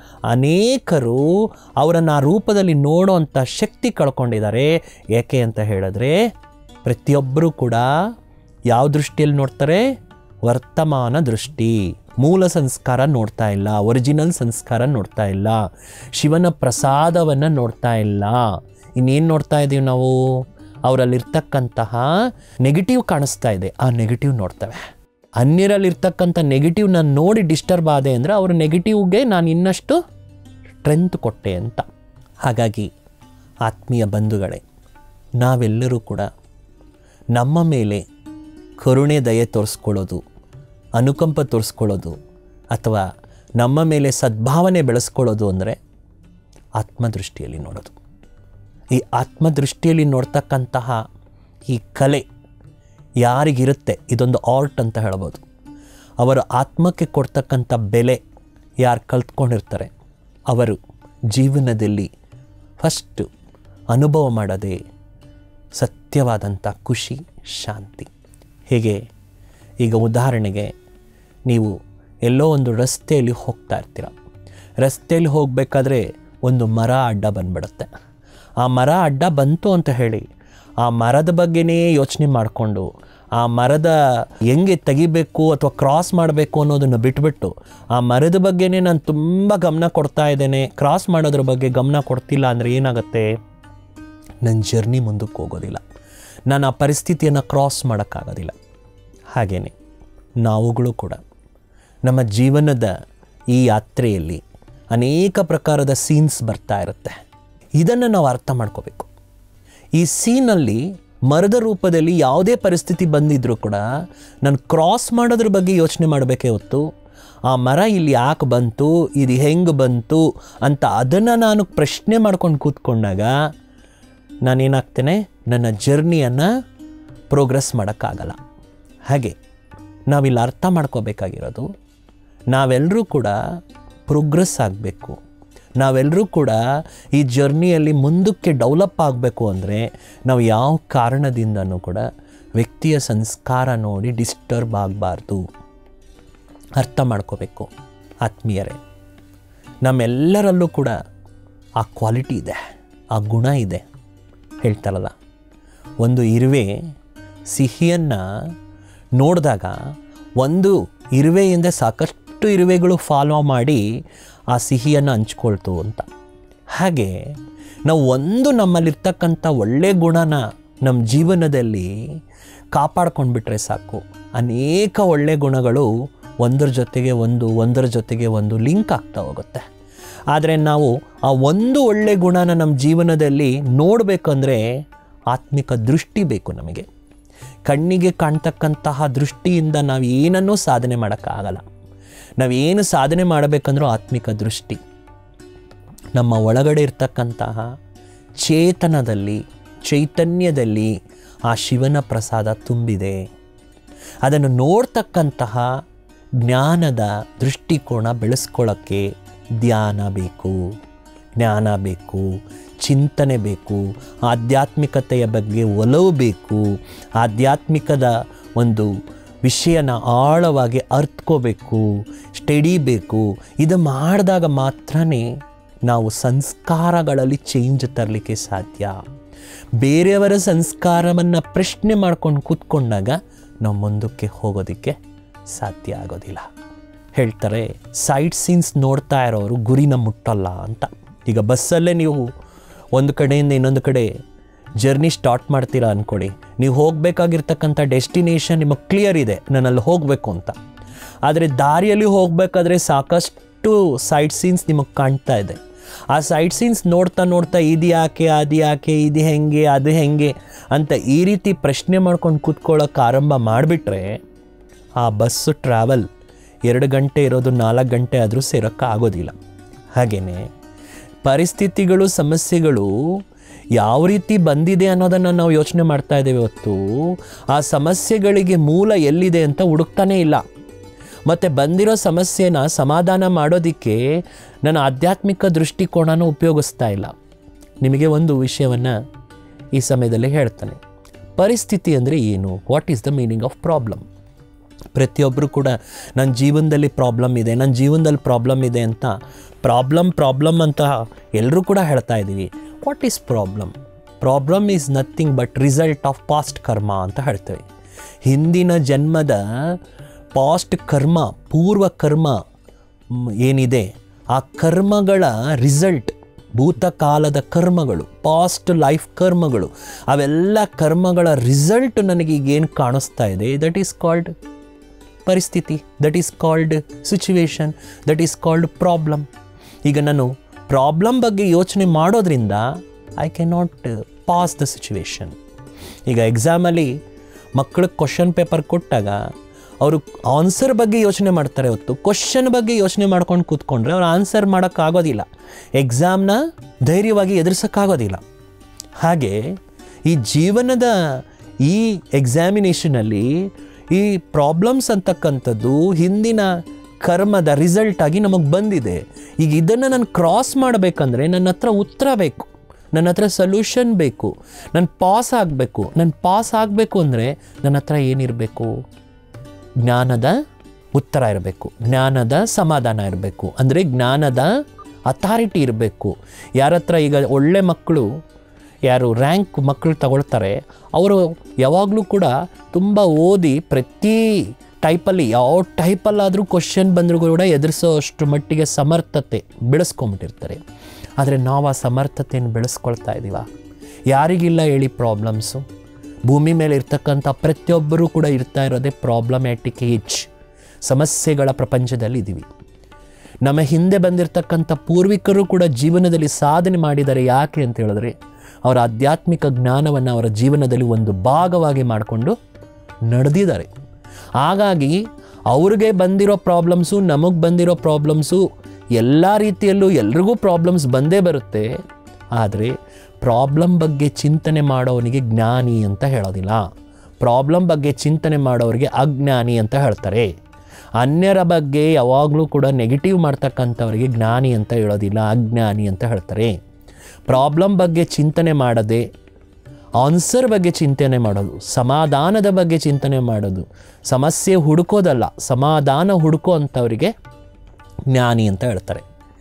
ಅನೇಕರು ಅವರನ್ನು ಆ ರೂಪದಲ್ಲಿ ನೋಡೋವಂಥ ಶಕ್ತಿ ಕಳ್ಕೊಂಡಿದ್ದಾರೆ. ಏಕೆ ಅಂತ ಹೇಳಿದ್ರೆ, ಪ್ರತಿಯೊಬ್ಬರೂ ಕೂಡ ಯಾವ ದೃಷ್ಟಿಯಲ್ಲಿ ನೋಡ್ತಾರೆ? ವರ್ತಮಾನ ದೃಷ್ಟಿ. ಮೂಲ ಸಂಸ್ಕಾರ ನೋಡ್ತಾ ಇಲ್ಲ, ಒರಿಜಿನಲ್ ಸಂಸ್ಕಾರ ನೋಡ್ತಾ ಇಲ್ಲ, ಶಿವನ ಪ್ರಸಾದವನ್ನು ನೋಡ್ತಾ ಇಲ್ಲ. ಇನ್ನೇನು ನೋಡ್ತಾ ಇದ್ದೀವಿ ನಾವು? ಅವರಲ್ಲಿರ್ತಕ್ಕಂತಹ ನೆಗೆಟಿವ್ ಕಾಣಿಸ್ತಾ ಇದೆ, ಆ ನೆಗೆಟಿವ್ ನೋಡ್ತವೆ. ಅನ್ಯರಲ್ಲಿರ್ತಕ್ಕಂಥ ನೆಗೆಟಿವ್ನ ನೋಡಿ ಡಿಸ್ಟರ್ಬ್ ಆದೆ ಅಂದರೆ ಅವ್ರ ನೆಗೆಟಿವ್ಗೆ ನಾನು ಇನ್ನಷ್ಟು ಸ್ಟ್ರೆಂತ್ ಕೊಟ್ಟೆ ಅಂತ. ಹಾಗಾಗಿ ಆತ್ಮೀಯ ಬಂಧುಗಳೇ, ನಾವೆಲ್ಲರೂ ಕೂಡ ನಮ್ಮ ಮೇಲೆ ಕರುಣೆ ದಯೆ ತೋರಿಸ್ಕೊಳ್ಳೋದು, ಅನುಕಂಪ ತೋರಿಸ್ಕೊಳ್ಳೋದು ಅಥವಾ ನಮ್ಮ ಮೇಲೆ ಸದ್ಭಾವನೆ ಬೆಳೆಸ್ಕೊಳ್ಳೋದು ಅಂದರೆ ಆತ್ಮದೃಷ್ಟಿಯಲ್ಲಿ ನೋಡೋದು. ಈ ಆತ್ಮದೃಷ್ಟಿಯಲ್ಲಿ ನೋಡ್ತಕ್ಕಂತಹ ಈ ಕಲೆ ಯಾರಿಗಿರುತ್ತೆ, ಇದೊಂದು ಆರ್ಟ್ ಅಂತ ಹೇಳ್ಬೋದು. ಅವರ ಆತ್ಮಕ್ಕೆ ಕೊಡ್ತಕ್ಕಂಥ ಬೆಲೆ ಯಾರು ಕಲ್ತ್ಕೊಂಡಿರ್ತಾರೆ ಅವರು ಜೀವನದಲ್ಲಿ ಫಸ್ಟು ಅನುಭವ ಮಾಡೋದೇ ಸತ್ಯವಾದಂಥ ಖುಷಿ, ಶಾಂತಿ. ಹೇಗೆ ಈಗ ಉದಾಹರಣೆಗೆ ನೀವು ಎಲ್ಲೋ ಒಂದು ರಸ್ತೆಯಲ್ಲಿ ಹೋಗ್ತಾ ಇರ್ತೀರ. ರಸ್ತೆಯಲ್ಲಿ ಹೋಗಬೇಕಾದ್ರೆ ಒಂದು ಮರ ಅಡ್ಡ ಬಂದ್ಬಿಡುತ್ತೆ. ಆ ಮರ ಅಡ್ಡ ಬಂತು ಅಂತ ಹೇಳಿ ಆ ಮರದ ಬಗ್ಗೆನೇ ಯೋಚನೆ ಮಾಡಿಕೊಂಡು ಆ ಮರದ ಹೆಂಗೆ ತೆಗಿಬೇಕು ಅಥವಾ ಕ್ರಾಸ್ ಮಾಡಬೇಕು ಅನ್ನೋದನ್ನು ಬಿಟ್ಬಿಟ್ಟು ಆ ಮರದ ಬಗ್ಗೆನೇ ನಾನು ತುಂಬ ಗಮನ ಕೊಡ್ತಾ ಇದ್ದೇನೆ, ಕ್ರಾಸ್ ಮಾಡೋದ್ರ ಬಗ್ಗೆ ಗಮನ ಕೊಡ್ತಿಲ್ಲ ಅಂದರೆ ಏನಾಗುತ್ತೆ? ನನ್ನ ಜರ್ನಿ ಮುಂದಕ್ಕೆ ಹೋಗೋದಿಲ್ಲ, ನಾನು ಆ ಪರಿಸ್ಥಿತಿಯನ್ನು ಕ್ರಾಸ್ ಮಾಡೋಕ್ಕಾಗೋದಿಲ್ಲ. ಹಾಗೆಯೇ ನಾವುಗಳು ಕೂಡ ನಮ್ಮ ಜೀವನದ ಈ ಯಾತ್ರೆಯಲ್ಲಿ ಅನೇಕ ಪ್ರಕಾರದ ಸೀನ್ಸ್ ಬರ್ತಾ ಇರುತ್ತೆ. ಇದನ್ನು ನಾವು ಅರ್ಥ ಮಾಡ್ಕೋಬೇಕು. ಈ ಸೀನಲ್ಲಿ ಮರದ ರೂಪದಲ್ಲಿ ಯಾವುದೇ ಪರಿಸ್ಥಿತಿ ಬಂದಿದ್ರೂ ಕೂಡ ನಾನು ಕ್ರಾಸ್ ಮಾಡೋದ್ರ ಬಗ್ಗೆ ಯೋಚನೆ ಮಾಡಬೇಕೇ ಹೊತ್ತು ಆ ಮರ ಇಲ್ಲಿ ಯಾಕೆ ಬಂತು, ಇದು ಹೆಂಗೆ ಬಂತು ಅಂತ ಅದನ್ನು ನಾನು ಪ್ರಶ್ನೆ ಮಾಡ್ಕೊಂಡು ಕೂತ್ಕೊಂಡಾಗ ನಾನೇನಾಗ್ತೇನೆ, ನನ್ನ ಜರ್ನಿಯನ್ನು ಪ್ರೋಗ್ರೆಸ್ ಮಾಡೋಕ್ಕಾಗಲ್ಲ. ಹಾಗೆ ನಾವಿಲ್ಲಿ ಅರ್ಥ ಮಾಡ್ಕೋಬೇಕಾಗಿರೋದು, ನಾವೆಲ್ಲರೂ ಕೂಡ ಪ್ರೋಗ್ರೆಸ್ ಆಗಬೇಕು, ನಾವೆಲ್ಲರೂ ಕೂಡ ಈ ಜರ್ನಿಯಲ್ಲಿ ಮುಂದಕ್ಕೆ ಡೆವಲಪ್ ಆಗಬೇಕು ಅಂದರೆ ನಾವು ಯಾವ ಕಾರಣದಿಂದನೂ ಕೂಡ ವ್ಯಕ್ತಿಯ ಸಂಸ್ಕಾರ ನೋಡಿ ಡಿಸ್ಟರ್ಬ್ ಆಗಬಾರ್ದು. ಅರ್ಥ ಮಾಡ್ಕೋಬೇಕು ಆತ್ಮೀಯರೇ. ನಮ್ಮೆಲ್ಲರಲ್ಲೂ ಕೂಡ ಆ ಕ್ವಾಲಿಟಿ ಇದೆ, ಆ ಗುಣ ಇದೆ. ಹೇಳ್ತಾರಲ್ಲ, ಒಂದು ಇರುವೆ ಸಿಹಿಯನ್ನು ನೋಡಿದಾಗ ಒಂದು ಇರುವೆಯಿಂದ ಸಾಕಷ್ಟು ಇರುವೆಗಳು ಫಾಲೋ ಮಾಡಿ ಆ ಸಿಹಿಯನ್ನು ಹಂಚ್ಕೊಳ್ತು ಅಂತ. ಹಾಗೆ ನಾವು ಒಂದು ನಮ್ಮಲ್ಲಿರ್ತಕ್ಕಂಥ ಒಳ್ಳೆಯ ಗುಣನ ನಮ್ಮ ಜೀವನದಲ್ಲಿ ಕಾಪಾಡ್ಕೊಂಡ್ಬಿಟ್ರೆ ಸಾಕು, ಅನೇಕ ಒಳ್ಳೆಯ ಗುಣಗಳು ಒಂದರ ಜೊತೆಗೆ ಒಂದು ಒಂದರ ಜೊತೆಗೆ ಒಂದು ಲಿಂಕ್ ಆಗ್ತಾ ಹೋಗುತ್ತೆ. ಆದರೆ ನಾವು ಆ ಒಂದು ಒಳ್ಳೆಯ ಗುಣನ ನಮ್ಮ ಜೀವನದಲ್ಲಿ ನೋಡಬೇಕಂದ್ರೆ ಆತ್ಮಿಕ ದೃಷ್ಟಿ ಬೇಕು ನಮಗೆ. ಕಣ್ಣಿಗೆ ಕಾಣ್ತಕ್ಕಂತಹ ದೃಷ್ಟಿಯಿಂದ ನಾವು ಏನನ್ನೂ ಸಾಧನೆ ಮಾಡೋಕ್ಕಾಗಲ್ಲ. ನಾವೇನು ಸಾಧನೆ ಮಾಡಬೇಕಂದ್ರೂ ಆತ್ಮಿಕ ದೃಷ್ಟಿ. ನಮ್ಮ ಒಳಗಡೆ ಇರ್ತಕ್ಕಂತಹ ಚೇತನದಲ್ಲಿ, ಚೈತನ್ಯದಲ್ಲಿ ಆ ಶಿವನ ಪ್ರಸಾದ ತುಂಬಿದೆ. ಅದನ್ನು ನೋಡ್ತಕ್ಕಂತಹ ಜ್ಞಾನದ ದೃಷ್ಟಿಕೋನ ಬೆಳೆಸ್ಕೊಳ್ಳೋಕ್ಕೆ ಧ್ಯಾನ ಬೇಕು, ಜ್ಞಾನ ಬೇಕು, ಚಿಂತನೆ ಬೇಕು, ಆಧ್ಯಾತ್ಮಿಕತೆಯ ಬಗ್ಗೆ ಒಲವು ಬೇಕು, ಆಧ್ಯಾತ್ಮಿಕದ ಒಂದು ವಿಷಯನ ಆಳವಾಗಿ ಅರ್ಥಕೋಬೇಕು, ಸ್ಟಡಿ ಬೇಕು. ಇದು ಮಾಡಿದಾಗ ಮಾತ್ರ ನಾವು ಸಂಸ್ಕಾರಗಳಲ್ಲಿ ಚೇಂಜ್ ತರಲಿಕ್ಕೆ ಸಾಧ್ಯ. ಬೇರೆಯವರ ಸಂಸ್ಕಾರವನ್ನು ಪ್ರಶ್ನೆ ಮಾಡ್ಕೊಂಡು ಕೂತ್ಕೊಂಡಾಗ ನಾವು ಮುಂದಕ್ಕೆ ಹೋಗೋದಕ್ಕೆ ಸಾಧ್ಯ ಆಗೋದಿಲ್ಲ. ಹೇಳ್ತಾರೆ, ಸೈಟ್ ಸೀನ್ಸ್ ನೋಡ್ತಾ ಇರೋರು ಗುರಿನ ಮುಟ್ಟಲ್ಲ ಅಂತ. ಈಗ ಬಸ್ಸಲ್ಲೇ ನೀವು ಒಂದು ಕಡೆಯಿಂದ ಇನ್ನೊಂದು ಕಡೆ ಜರ್ನಿ ಸ್ಟಾರ್ಟ್ ಮಾಡ್ತೀರಾ ಅಂದ್ಕೊಳ್ಳಿ. ನೀವು ಹೋಗಬೇಕಾಗಿರ್ತಕ್ಕಂಥ ಡೆಸ್ಟಿನೇಷನ್ ನಿಮಗೆ ಕ್ಲಿಯರ್ ಇದೆ, ನಾನು ಅಲ್ಲಿ ಹೋಗಬೇಕು ಅಂತ. ಆದರೆ ದಾರಿಯಲ್ಲಿ ಹೋಗಬೇಕಾದ್ರೆ ಸಾಕಷ್ಟು ಸೈಟ್ ಸೀನ್ಸ್ ನಿಮಗೆ ಕಾಣ್ತಾ ಇದೆ. ಆ ಸೈಟ್ ಸೀನ್ಸ್ ನೋಡ್ತಾ ನೋಡ್ತಾ ಇದು ಯಾಕೆ, ಅದು ಯಾಕೆ, ಇದು ಹೆಂಗೆ, ಅದು ಹೆಂಗೆ ಅಂತ ಈ ರೀತಿ ಪ್ರಶ್ನೆ ಮಾಡ್ಕೊಂಡು ಕೂತ್ಕೊಳ್ಳೋಕೆ ಆರಂಭ ಮಾಡಿಬಿಟ್ರೆ ಆ ಬಸ್ಸು ಟ್ರಾವೆಲ್ ಎರಡು ಗಂಟೆ ಇರೋದು ನಾಲ್ಕು ಗಂಟೆ ಆದರೂ ಸೇರೋಕ್ಕೆ ಆಗೋದಿಲ್ಲ. ಹಾಗೆಯೇ ಪರಿಸ್ಥಿತಿಗಳು, ಸಮಸ್ಯೆಗಳು ಯಾವ ರೀತಿ ಬಂದಿದೆ ಅನ್ನೋದನ್ನು ನಾವು ಯೋಚನೆ ಮಾಡ್ತಾ ಇದ್ದೇವೆ ಹೊತ್ತು ಆ ಸಮಸ್ಯೆಗಳಿಗೆ ಮೂಲ ಎಲ್ಲಿದೆ ಅಂತ ಹುಡುಕ್ತಾನೇ ಇಲ್ಲ. ಮತ್ತು ಬಂದಿರೋ ಸಮಸ್ಯೆನ ಸಮಾಧಾನ ಮಾಡೋದಕ್ಕೆ ನನ್ನ ಆಧ್ಯಾತ್ಮಿಕ ದೃಷ್ಟಿಕೋನನೂ ಉಪಯೋಗಿಸ್ತಾ ಇಲ್ಲ. ನಿಮಗೆ ಒಂದು ವಿಷಯವನ್ನು ಈ ಸಮಯದಲ್ಲಿ ಹೇಳ್ತಾನೆ. ಪರಿಸ್ಥಿತಿ ಅಂದರೆ ಏನು? What is the meaning of problem? ಪ್ರತಿಯೊಬ್ಬರು ಕೂಡ ನನ್ನ ಜೀವನದಲ್ಲಿ ಪ್ರಾಬ್ಲಮ್ ಇದೆ, ನನ್ನ ಜೀವನದಲ್ಲಿ ಪ್ರಾಬ್ಲಮ್ ಇದೆ ಅಂತ ಪ್ರಾಬ್ಲಮ್ ಪ್ರಾಬ್ಲಮ್ ಅಂತ ಎಲ್ಲರೂ ಕೂಡ ಹೇಳ್ತಾ ಇದ್ದೀವಿ. What is problem? Problem is nothing but result of past karma ಅಂತ ಹೇಳ್ತೇವೆ. ಹಿಂದಿನ ಜನ್ಮದ ಪಾಸ್ಟ್ ಕರ್ಮ, ಪೂರ್ವ ಕರ್ಮ ಏನಿದೆ ಆ ಕರ್ಮಗಳ ರಿಸಲ್ಟ್, ಭೂತಕಾಲದ ಕರ್ಮಗಳು, ಪಾಸ್ಟ್ ಲೈಫ್ ಕರ್ಮಗಳು, ಅವೆಲ್ಲ ಕರ್ಮಗಳ ರಿಸಲ್ಟ್ ನನಗೆ ಈಗೇನು ಕಾಣಿಸ್ತಾ ಇದೆ, that is called paristhiti, that is called situation, that is called problem. ಈಗ ನಾನು ಪ್ರಾಬ್ಲಮ್ ಬಗ್ಗೆ ಯೋಚನೆ ಮಾಡೋದ್ರಿಂದ I can not pass the situation. ಈಗ ಎಕ್ಸಾಮಲ್ಲಿ ಮಕ್ಕಳಿಗೆ ಕ್ವಶನ್ ಪೇಪರ್ ಕೊಟ್ಟಾಗ ಅವರು ಆನ್ಸರ್ ಬಗ್ಗೆ ಯೋಚನೆ ಮಾಡ್ತಾರೆ ಹೊತ್ತು ಕ್ವಶನ್ ಬಗ್ಗೆ ಯೋಚನೆ ಮಾಡ್ಕೊಂಡು ಕೂತ್ಕೊಂಡ್ರೆ ಅವ್ರು ಆನ್ಸರ್ ಮಾಡೋಕ್ಕಾಗೋದಿಲ್ಲ, ಎಕ್ಸಾಮ್ನ ಧೈರ್ಯವಾಗಿ ಎದುರಿಸೋಕ್ಕಾಗೋದಿಲ್ಲ. ಹಾಗೆ ಈ ಜೀವನದ ಈ ಎಕ್ಸಾಮಿನೇಷನಲ್ಲಿ ಈ ಪ್ರಾಬ್ಲಮ್ಸ್ ಅಂತಕ್ಕಂಥದ್ದು ಹಿಂದಿನ ಕರ್ಮದ ರಿಸಲ್ಟಾಗಿ ನಮಗೆ ಬಂದಿದೆ. ಈಗ ಇದನ್ನು ನಾನು ಕ್ರಾಸ್ ಮಾಡಬೇಕಂದ್ರೆ ನನ್ನ ಹತ್ರ ಉತ್ತರ ಬೇಕು, ನನ್ನ ಹತ್ರ ಸೊಲ್ಯೂಷನ್ ಬೇಕು, ನಾನು ಪಾಸ್ ಆಗಬೇಕು. ನಾನು ಪಾಸ್ ಆಗಬೇಕು ಅಂದರೆ ನನ್ನ ಹತ್ರ ಏನಿರಬೇಕು? ಜ್ಞಾನದ ಉತ್ತರ ಇರಬೇಕು, ಜ್ಞಾನದ ಸಮಾಧಾನ ಇರಬೇಕು, ಅಂದರೆ ಜ್ಞಾನದ ಅಥಾರಿಟಿ ಇರಬೇಕು. ಯಾರ ಹತ್ರ ಈಗ ಒಳ್ಳೆ ಮಕ್ಕಳು ಯಾರು ರ್ಯಾಂಕ್ ಮಕ್ಕಳು ತಗೊಳ್ತಾರೆ ಅವರು ಯಾವಾಗಲೂ ಕೂಡ ತುಂಬ ಓದಿ ಪ್ರತಿ ಟೈಪಲ್ಲಿ ಯಾವ ಟೈಪಲ್ಲಾದರೂ ಕ್ವಶನ್ ಬಂದರೂ ಕೂಡ ಎದುರಿಸೋ ಅಷ್ಟು ಮಟ್ಟಿಗೆ ಸಮರ್ಥತೆ ಬೆಳೆಸ್ಕೊಂಬಿಟ್ಟಿರ್ತಾರೆ. ಆದರೆ ನಾವು ಆ ಸಮರ್ಥತೆಯನ್ನು ಬೆಳೆಸ್ಕೊಳ್ತಾ ಇದ್ದೀವ? ಯಾರಿಗಿಲ್ಲ ಹೇಳಿ ಪ್ರಾಬ್ಲಮ್ಸು? ಭೂಮಿ ಮೇಲೆ ಇರ್ತಕ್ಕಂಥ ಪ್ರತಿಯೊಬ್ಬರೂ ಕೂಡ ಇರ್ತಾ ಇರೋದೇ ಪ್ರಾಬ್ಲಮ್ಯಾಟಿಕ್ ಏಜ್, ಸಮಸ್ಯೆಗಳ ಪ್ರಪಂಚದಲ್ಲಿ ಇದ್ದೀವಿ. ನಮ್ಮ ಹಿಂದೆ ಬಂದಿರತಕ್ಕಂಥ ಪೂರ್ವಿಕರು ಕೂಡ ಜೀವನದಲ್ಲಿ ಸಾಧನೆ ಮಾಡಿದ್ದಾರೆ. ಯಾಕೆ ಅಂತ ಹೇಳಿದ್ರೆ ಅವರ ಆಧ್ಯಾತ್ಮಿಕ ಜ್ಞಾನವನ್ನು ಅವರ ಜೀವನದಲ್ಲಿ ಒಂದು ಭಾಗವಾಗಿ ಮಾಡಿಕೊಂಡು ನಡೆದಿದ್ದಾರೆ. ಹಾಗಾಗಿ ಅವ್ರಿಗೆ ಬಂದಿರೋ ಪ್ರಾಬ್ಲಮ್ಸು ನಮಗೆ ಬಂದಿರೋ ಪ್ರಾಬ್ಲಮ್ಸು ಎಲ್ಲ ರೀತಿಯಲ್ಲೂ ಎಲ್ರಿಗೂ ಪ್ರಾಬ್ಲಮ್ಸ್ ಬಂದೇ ಬರುತ್ತೆ. ಆದರೆ ಪ್ರಾಬ್ಲಮ್ ಬಗ್ಗೆ ಚಿಂತನೆ ಮಾಡೋವನಿಗೆ ಜ್ಞಾನಿ ಅಂತ ಹೇಳೋದಿಲ್ಲ, ಪ್ರಾಬ್ಲಮ್ ಬಗ್ಗೆ ಚಿಂತನೆ ಮಾಡೋರಿಗೆ ಅಜ್ಞಾನಿ ಅಂತ ಹೇಳ್ತಾರೆ. ಅನ್ಯರ ಬಗ್ಗೆ ಯಾವಾಗಲೂ ಕೂಡ ನೆಗೆಟಿವ್ ಮಾಡ್ತಕ್ಕಂಥವ್ರಿಗೆ ಜ್ಞಾನಿ ಅಂತ ಹೇಳೋದಿಲ್ಲ, ಅಜ್ಞಾನಿ ಅಂತ ಹೇಳ್ತಾರೆ. ಪ್ರಾಬ್ಲಮ್ ಬಗ್ಗೆ ಚಿಂತನೆ ಮಾಡದೆ ಆನ್ಸರ್ ಬಗ್ಗೆ ಚಿಂತನೆ ಮಾಡೋದು, ಸಮಾಧಾನದ ಬಗ್ಗೆ ಚಿಂತನೆ ಮಾಡೋದು, ಸಮಸ್ಯೆ ಹುಡುಕೋದಲ್ಲ ಸಮಾಧಾನ ಹುಡುಕೋ ಅಂಥವರಿಗೆ ಜ್ಞಾನಿ ಅಂತ ಹೇಳ್ತಾರೆ.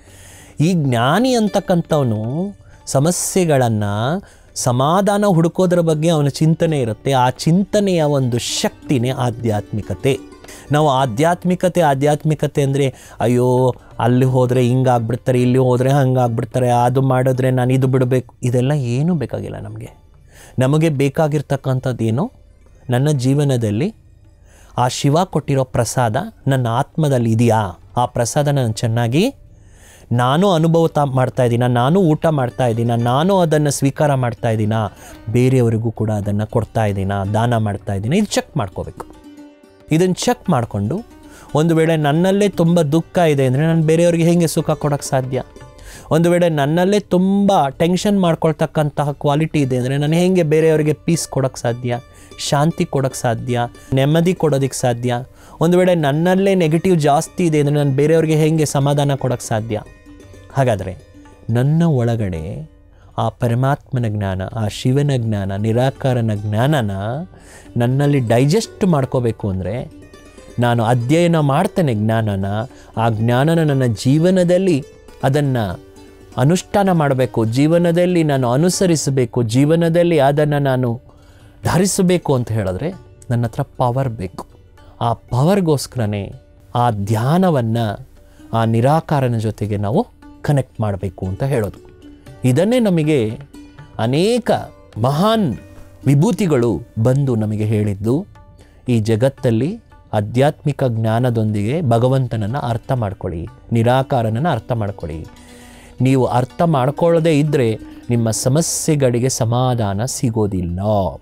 ಈ ಜ್ಞಾನಿ ಅಂತಕ್ಕಂಥವನು ಸಮಸ್ಯೆಗಳನ್ನು ಸಮಾಧಾನ ಹುಡುಕೋದ್ರ ಬಗ್ಗೆ ಅವನ ಚಿಂತನೆ ಇರುತ್ತೆ. ಆ ಚಿಂತನೆಯ ಒಂದು ಶಕ್ತಿನೇ ಆಧ್ಯಾತ್ಮಿಕತೆ. ನಾವು ಆಧ್ಯಾತ್ಮಿಕತೆ ಆಧ್ಯಾತ್ಮಿಕತೆ ಅಂದರೆ ಅಯ್ಯೋ ಅಲ್ಲಿ ಹೋದರೆ ಹಿಂಗಾಗ್ಬಿಡ್ತಾರೆ, ಇಲ್ಲಿ ಹೋದರೆ ಹಂಗಾಗ್ಬಿಡ್ತಾರೆ, ಅದು ಮಾಡಿದ್ರೆ ನಾನು ಇದು ಬಿಡಬೇಕು, ಇದೆಲ್ಲ ಏನೂ ಬೇಕಾಗಿಲ್ಲ ನಮಗೆ. ನಮಗೆ ಬೇಕಾಗಿರ್ತಕ್ಕಂಥದ್ದೇನು? ನನ್ನ ಜೀವನದಲ್ಲಿ ಆ ಶಿವ ಕೊಟ್ಟಿರೋ ಪ್ರಸಾದ ನನ್ನ ಆತ್ಮದಲ್ಲಿ ಇದೆಯಾ? ಆ ಪ್ರಸಾದ ನಾನು ಚೆನ್ನಾಗಿ ನಾನು ಅನುಭವ ಮಾಡ್ತಾಯಿದ್ದೀನ, ನಾನು ಊಟ ಮಾಡ್ತಾಯಿದ್ದೀನ, ನಾನು ಅದನ್ನು ಸ್ವೀಕಾರ ಮಾಡ್ತಾಯಿದ್ದೀನ, ಬೇರೆಯವರಿಗೂ ಕೂಡ ಅದನ್ನು ಕೊಡ್ತಾಯಿದ್ದೀನ, ದಾನ ಮಾಡ್ತಾಯಿದ್ದೀನಿ, ಇದು ಚೆಕ್ ಮಾಡ್ಕೋಬೇಕು. ಇದನ್ನು ಚೆಕ್ ಮಾಡಿಕೊಂಡು ಒಂದು ವೇಳೆ ನನ್ನಲ್ಲೇ ತುಂಬ ದುಃಖ ಇದೆ ಅಂದರೆ ನಾನು ಬೇರೆಯವ್ರಿಗೆ ಹೇಗೆ ಸುಖ ಕೊಡೋಕ್ಕೆ ಸಾಧ್ಯ? ಒಂದು ವೇಳೆ ನನ್ನಲ್ಲೇ ತುಂಬ ಟೆನ್ಷನ್ ಮಾಡ್ಕೊಳ್ತಕ್ಕಂತಹ ಕ್ವಾಲಿಟಿ ಇದೆ ಅಂದರೆ ನಾನು ಹೇಗೆ ಬೇರೆಯವರಿಗೆ ಪೀಸ್ ಕೊಡೋಕ್ಕೆ ಸಾಧ್ಯ, ಶಾಂತಿ ಕೊಡೋಕ್ಕೆ ಸಾಧ್ಯ, ನೆಮ್ಮದಿ ಕೊಡೋದಕ್ಕೆ ಸಾಧ್ಯ? ಒಂದು ವೇಳೆ ನನ್ನಲ್ಲೇ ನೆಗೆಟಿವ್ ಜಾಸ್ತಿ ಇದೆ ಅಂದರೆ ನಾನು ಬೇರೆಯವ್ರಿಗೆ ಹೇಗೆ ಸಮಾಧಾನ ಕೊಡೋಕ್ಕೆ ಸಾಧ್ಯ? ಹಾಗಾದರೆ ನನ್ನ ಒಳಗಡೆ ಆ ಪರಮಾತ್ಮನ ಜ್ಞಾನ, ಆ ಶಿವನ ಜ್ಞಾನ, ನಿರಾಕಾರನ ಜ್ಞಾನನ ನನ್ನಲ್ಲಿ ಡೈಜೆಸ್ಟ್ ಮಾಡ್ಕೋಬೇಕು ಅಂದರೆ ನಾನು ಅಧ್ಯಯನ ಮಾಡ್ತೇನೆ ಜ್ಞಾನನ. ಆ ಜ್ಞಾನನ ನನ್ನ ಜೀವನದಲ್ಲಿ ಅದನ್ನು ಅನುಷ್ಠಾನ ಮಾಡಬೇಕು, ಜೀವನದಲ್ಲಿ ನಾನು ಅನುಸರಿಸಬೇಕು, ಜೀವನದಲ್ಲಿ ಅದನ್ನು ನಾನು ಧರಿಸಬೇಕು ಅಂತ ಹೇಳಿದ್ರೆ ನನ್ನ ಹತ್ರ ಪವರ್ ಬೇಕು. ಆ ಪವರ್ಗೋಸ್ಕರನೇ ಆ ಧ್ಯಾನವನ್ನು ಆ ನಿರಾಕಾರನ ಜೊತೆಗೆ ನಾವು ಕನೆಕ್ಟ್ ಮಾಡಬೇಕು ಅಂತ ಹೇಳೋದು. ಇದನ್ನೇ ನಮಗೆ ಅನೇಕ ಮಹಾನ್ ವಿಭೂತಿಗಳು ಬಂದು ನಮಗೆ ಹೇಳಿದ್ದು. ಈ ಜಗತ್ತಲ್ಲಿ ಆಧ್ಯಾತ್ಮಿಕ ಜ್ಞಾನದೊಂದಿಗೆ ಭಗವಂತನನ್ನು ಅರ್ಥ ಮಾಡ್ಕೊಳ್ಳಿ, ನಿರಾಕಾರನನ್ನು ಅರ್ಥ ಮಾಡ್ಕೊಳ್ಳಿ. ನೀವು ಅರ್ಥ ಮಾಡ್ಕೊಳ್ಳದೇ ಇದ್ದರೆ ನಿಮ್ಮ ಸಮಸ್ಯೆಗಳಿಗೆ ಸಮಾಧಾನ ಸಿಗೋದಿಲ್ಲ.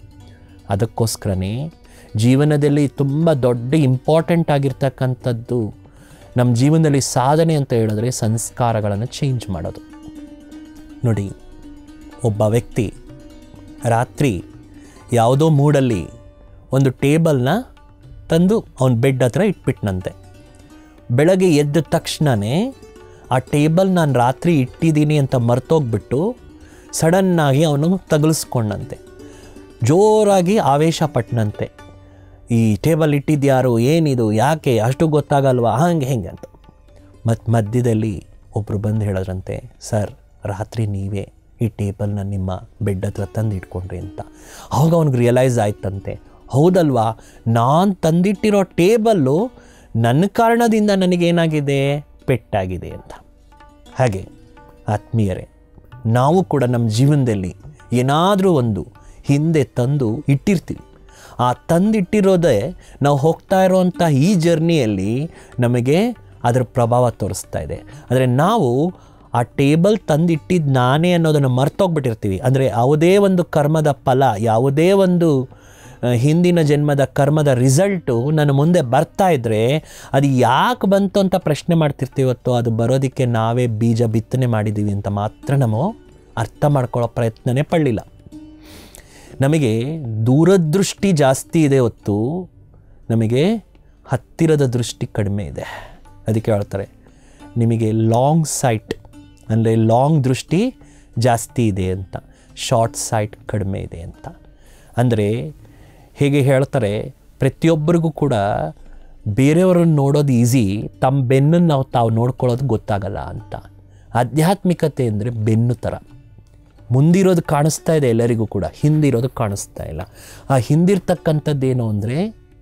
ಅದಕ್ಕೋಸ್ಕರನೇ ಜೀವನದಲ್ಲಿ ತುಂಬ ದೊಡ್ಡ ಇಂಪಾರ್ಟೆಂಟ್ ಆಗಿರ್ತಕ್ಕಂಥದ್ದು ನಮ್ಮ ಜೀವನದಲ್ಲಿ ಸಾಧನೆ ಅಂತ ಹೇಳಿದ್ರೆ ಸಂಸ್ಕಾರಗಳನ್ನು ಚೇಂಜ್ ಮಾಡೋದು. ನೋಡಿ, ಒಬ್ಬ ವ್ಯಕ್ತಿ ರಾತ್ರಿ ಯಾವುದೋ ಮೂಡಲ್ಲಿ ಒಂದು ಟೇಬಲ್ನ ತಂದು ಅವನ ಬೆಡ್ ಹತ್ರ ಇಟ್ಬಿಟ್ನಂತೆ. ಬೆಳಗ್ಗೆ ಎದ್ದ ತಕ್ಷಣವೇ ಆ ಟೇಬಲ್ ನಾನು ರಾತ್ರಿ ಇಟ್ಟಿದ್ದೀನಿ ಅಂತ ಮರ್ತೋಗ್ಬಿಟ್ಟು ಸಡನ್ನಾಗಿ ಅವನು ತಗುಲಿಸ್ಕೊಂಡಂತೆ, ಜೋರಾಗಿ ಆವೇಶ ಪಟ್ಟನಂತೆ. ಈ ಟೇಬಲ್ ಇಟ್ಟಿದ್ಯಾರು, ಏನಿದು, ಯಾಕೆ, ಅಷ್ಟು ಗೊತ್ತಾಗಲ್ವಾ, ಹಂಗೆ ಹೆಂಗೆ ಅಂತ. ಮತ್ತು ಮಧ್ಯದಲ್ಲಿ ಒಬ್ಬರು ಬಂದು ಹೇಳಿದ್ರಂತೆ, ಸರ್ ರಾತ್ರಿ ನೀವೇ ಈ ಟೇಬಲ್ನ ನಿಮ್ಮ ಬೆಡ್ ಹತ್ರ ತಂದು ಇಟ್ಕೊಂಡ್ರಿ ಅಂತ. ಆವಾಗ ಅವ್ನಿಗೆ ರಿಯಲೈಸ್ ಆಯ್ತಂತೆ, ಹೌದಲ್ವಾ, ನಾನು ತಂದಿಟ್ಟಿರೋ ಟೇಬಲ್ಲು ನನ್ನ ಕಾರಣದಿಂದ ನನಗೇನಾಗಿದೆ, ಪೆಟ್ಟಾಗಿದೆ ಅಂತ. ಹಾಗೆ ಆತ್ಮೀಯರೇ, ನಾವು ಕೂಡ ನಮ್ಮ ಜೀವನದಲ್ಲಿ ಏನಾದರೂ ಒಂದು ಹಿಂದೆ ತಂದು ಇಟ್ಟಿರ್ತೀವಿ. ಆ ತಂದಿಟ್ಟಿರೋದೇ ನಾವು ಹೋಗ್ತಾ ಇರೋವಂಥ ಈ ಜರ್ನಿಯಲ್ಲಿ ನಮಗೆ ಅದರ ಪ್ರಭಾವ ತೋರಿಸ್ತಾ ಇದೆ. ಆದರೆ ನಾವು ಆ ಟೇಬಲ್ ತಂದಿಟ್ಟಿದ್ದು ನಾನೇ ಅನ್ನೋದನ್ನು ಮರ್ತೋಗ್ಬಿಟ್ಟಿರ್ತೀವಿ. ಅಂದರೆ ಯಾವುದೇ ಒಂದು ಕರ್ಮದ ಫಲ, ಯಾವುದೇ ಒಂದು ಹಿಂದಿನ ಜನ್ಮದ ಕರ್ಮದ ರಿಸಲ್ಟು ನನ್ನ ಮುಂದೆ ಬರ್ತಾ ಇದ್ದರೆ ಅದು ಯಾಕೆ ಬಂತು ಅಂತ ಪ್ರಶ್ನೆ ಮಾಡ್ತಿರ್ತೀವತ್ತೋ, ಅದು ಬರೋದಕ್ಕೆ ನಾವೇ ಬೀಜ ಬಿತ್ತನೆ ಮಾಡಿದ್ದೀವಿ ಅಂತ ಮಾತ್ರ ನಾವು ಅರ್ಥ ಮಾಡ್ಕೊಳ್ಳೋ ಪ್ರಯತ್ನನೇ ಪಡಲಿಲ್ಲ. ನಮಗೆ ದೂರದೃಷ್ಟಿ ಜಾಸ್ತಿ ಇದೆ ಹೊತ್ತು ನಮಗೆ ಹತ್ತಿರದ ದೃಷ್ಟಿ ಕಡಿಮೆ ಇದೆ. ಅದಕ್ಕೆ ಹೇಳ್ತಾರೆ ನಿಮಗೆ ಲಾಂಗ್ ಸೈಟ್ ಅಂದರೆ ಲಾಂಗ್ ದೃಷ್ಟಿ ಜಾಸ್ತಿ ಇದೆ ಅಂತ, ಶಾರ್ಟ್ ಸೈಟ್ ಕಡಿಮೆ ಇದೆ ಅಂತ. ಅಂದರೆ ಹೇಗೆ ಹೇಳ್ತಾರೆ, ಪ್ರತಿಯೊಬ್ಬರಿಗೂ ಕೂಡ ಬೇರೆಯವ್ರನ್ನ ನೋಡೋದು ಈಸಿ, ತಮ್ಮ ಬೆನ್ನನ್ನು ನಾವು ತಾವು ನೋಡ್ಕೊಳ್ಳೋದು ಗೊತ್ತಾಗಲ್ಲ ಅಂತ. ಆಧ್ಯಾತ್ಮಿಕತೆ ಅಂದರೆ ಬೆನ್ನು ಥರ, ಮುಂದಿರೋದು ಕಾಣಿಸ್ತಾ ಇದೆ ಎಲ್ಲರಿಗೂ ಕೂಡ, ಹಿಂದಿರೋದು ಕಾಣಿಸ್ತಾ ಇಲ್ಲ. ಆ ಹಿಂದಿರ್ತಕ್ಕಂಥದ್ದೇನು ಅಂದರೆ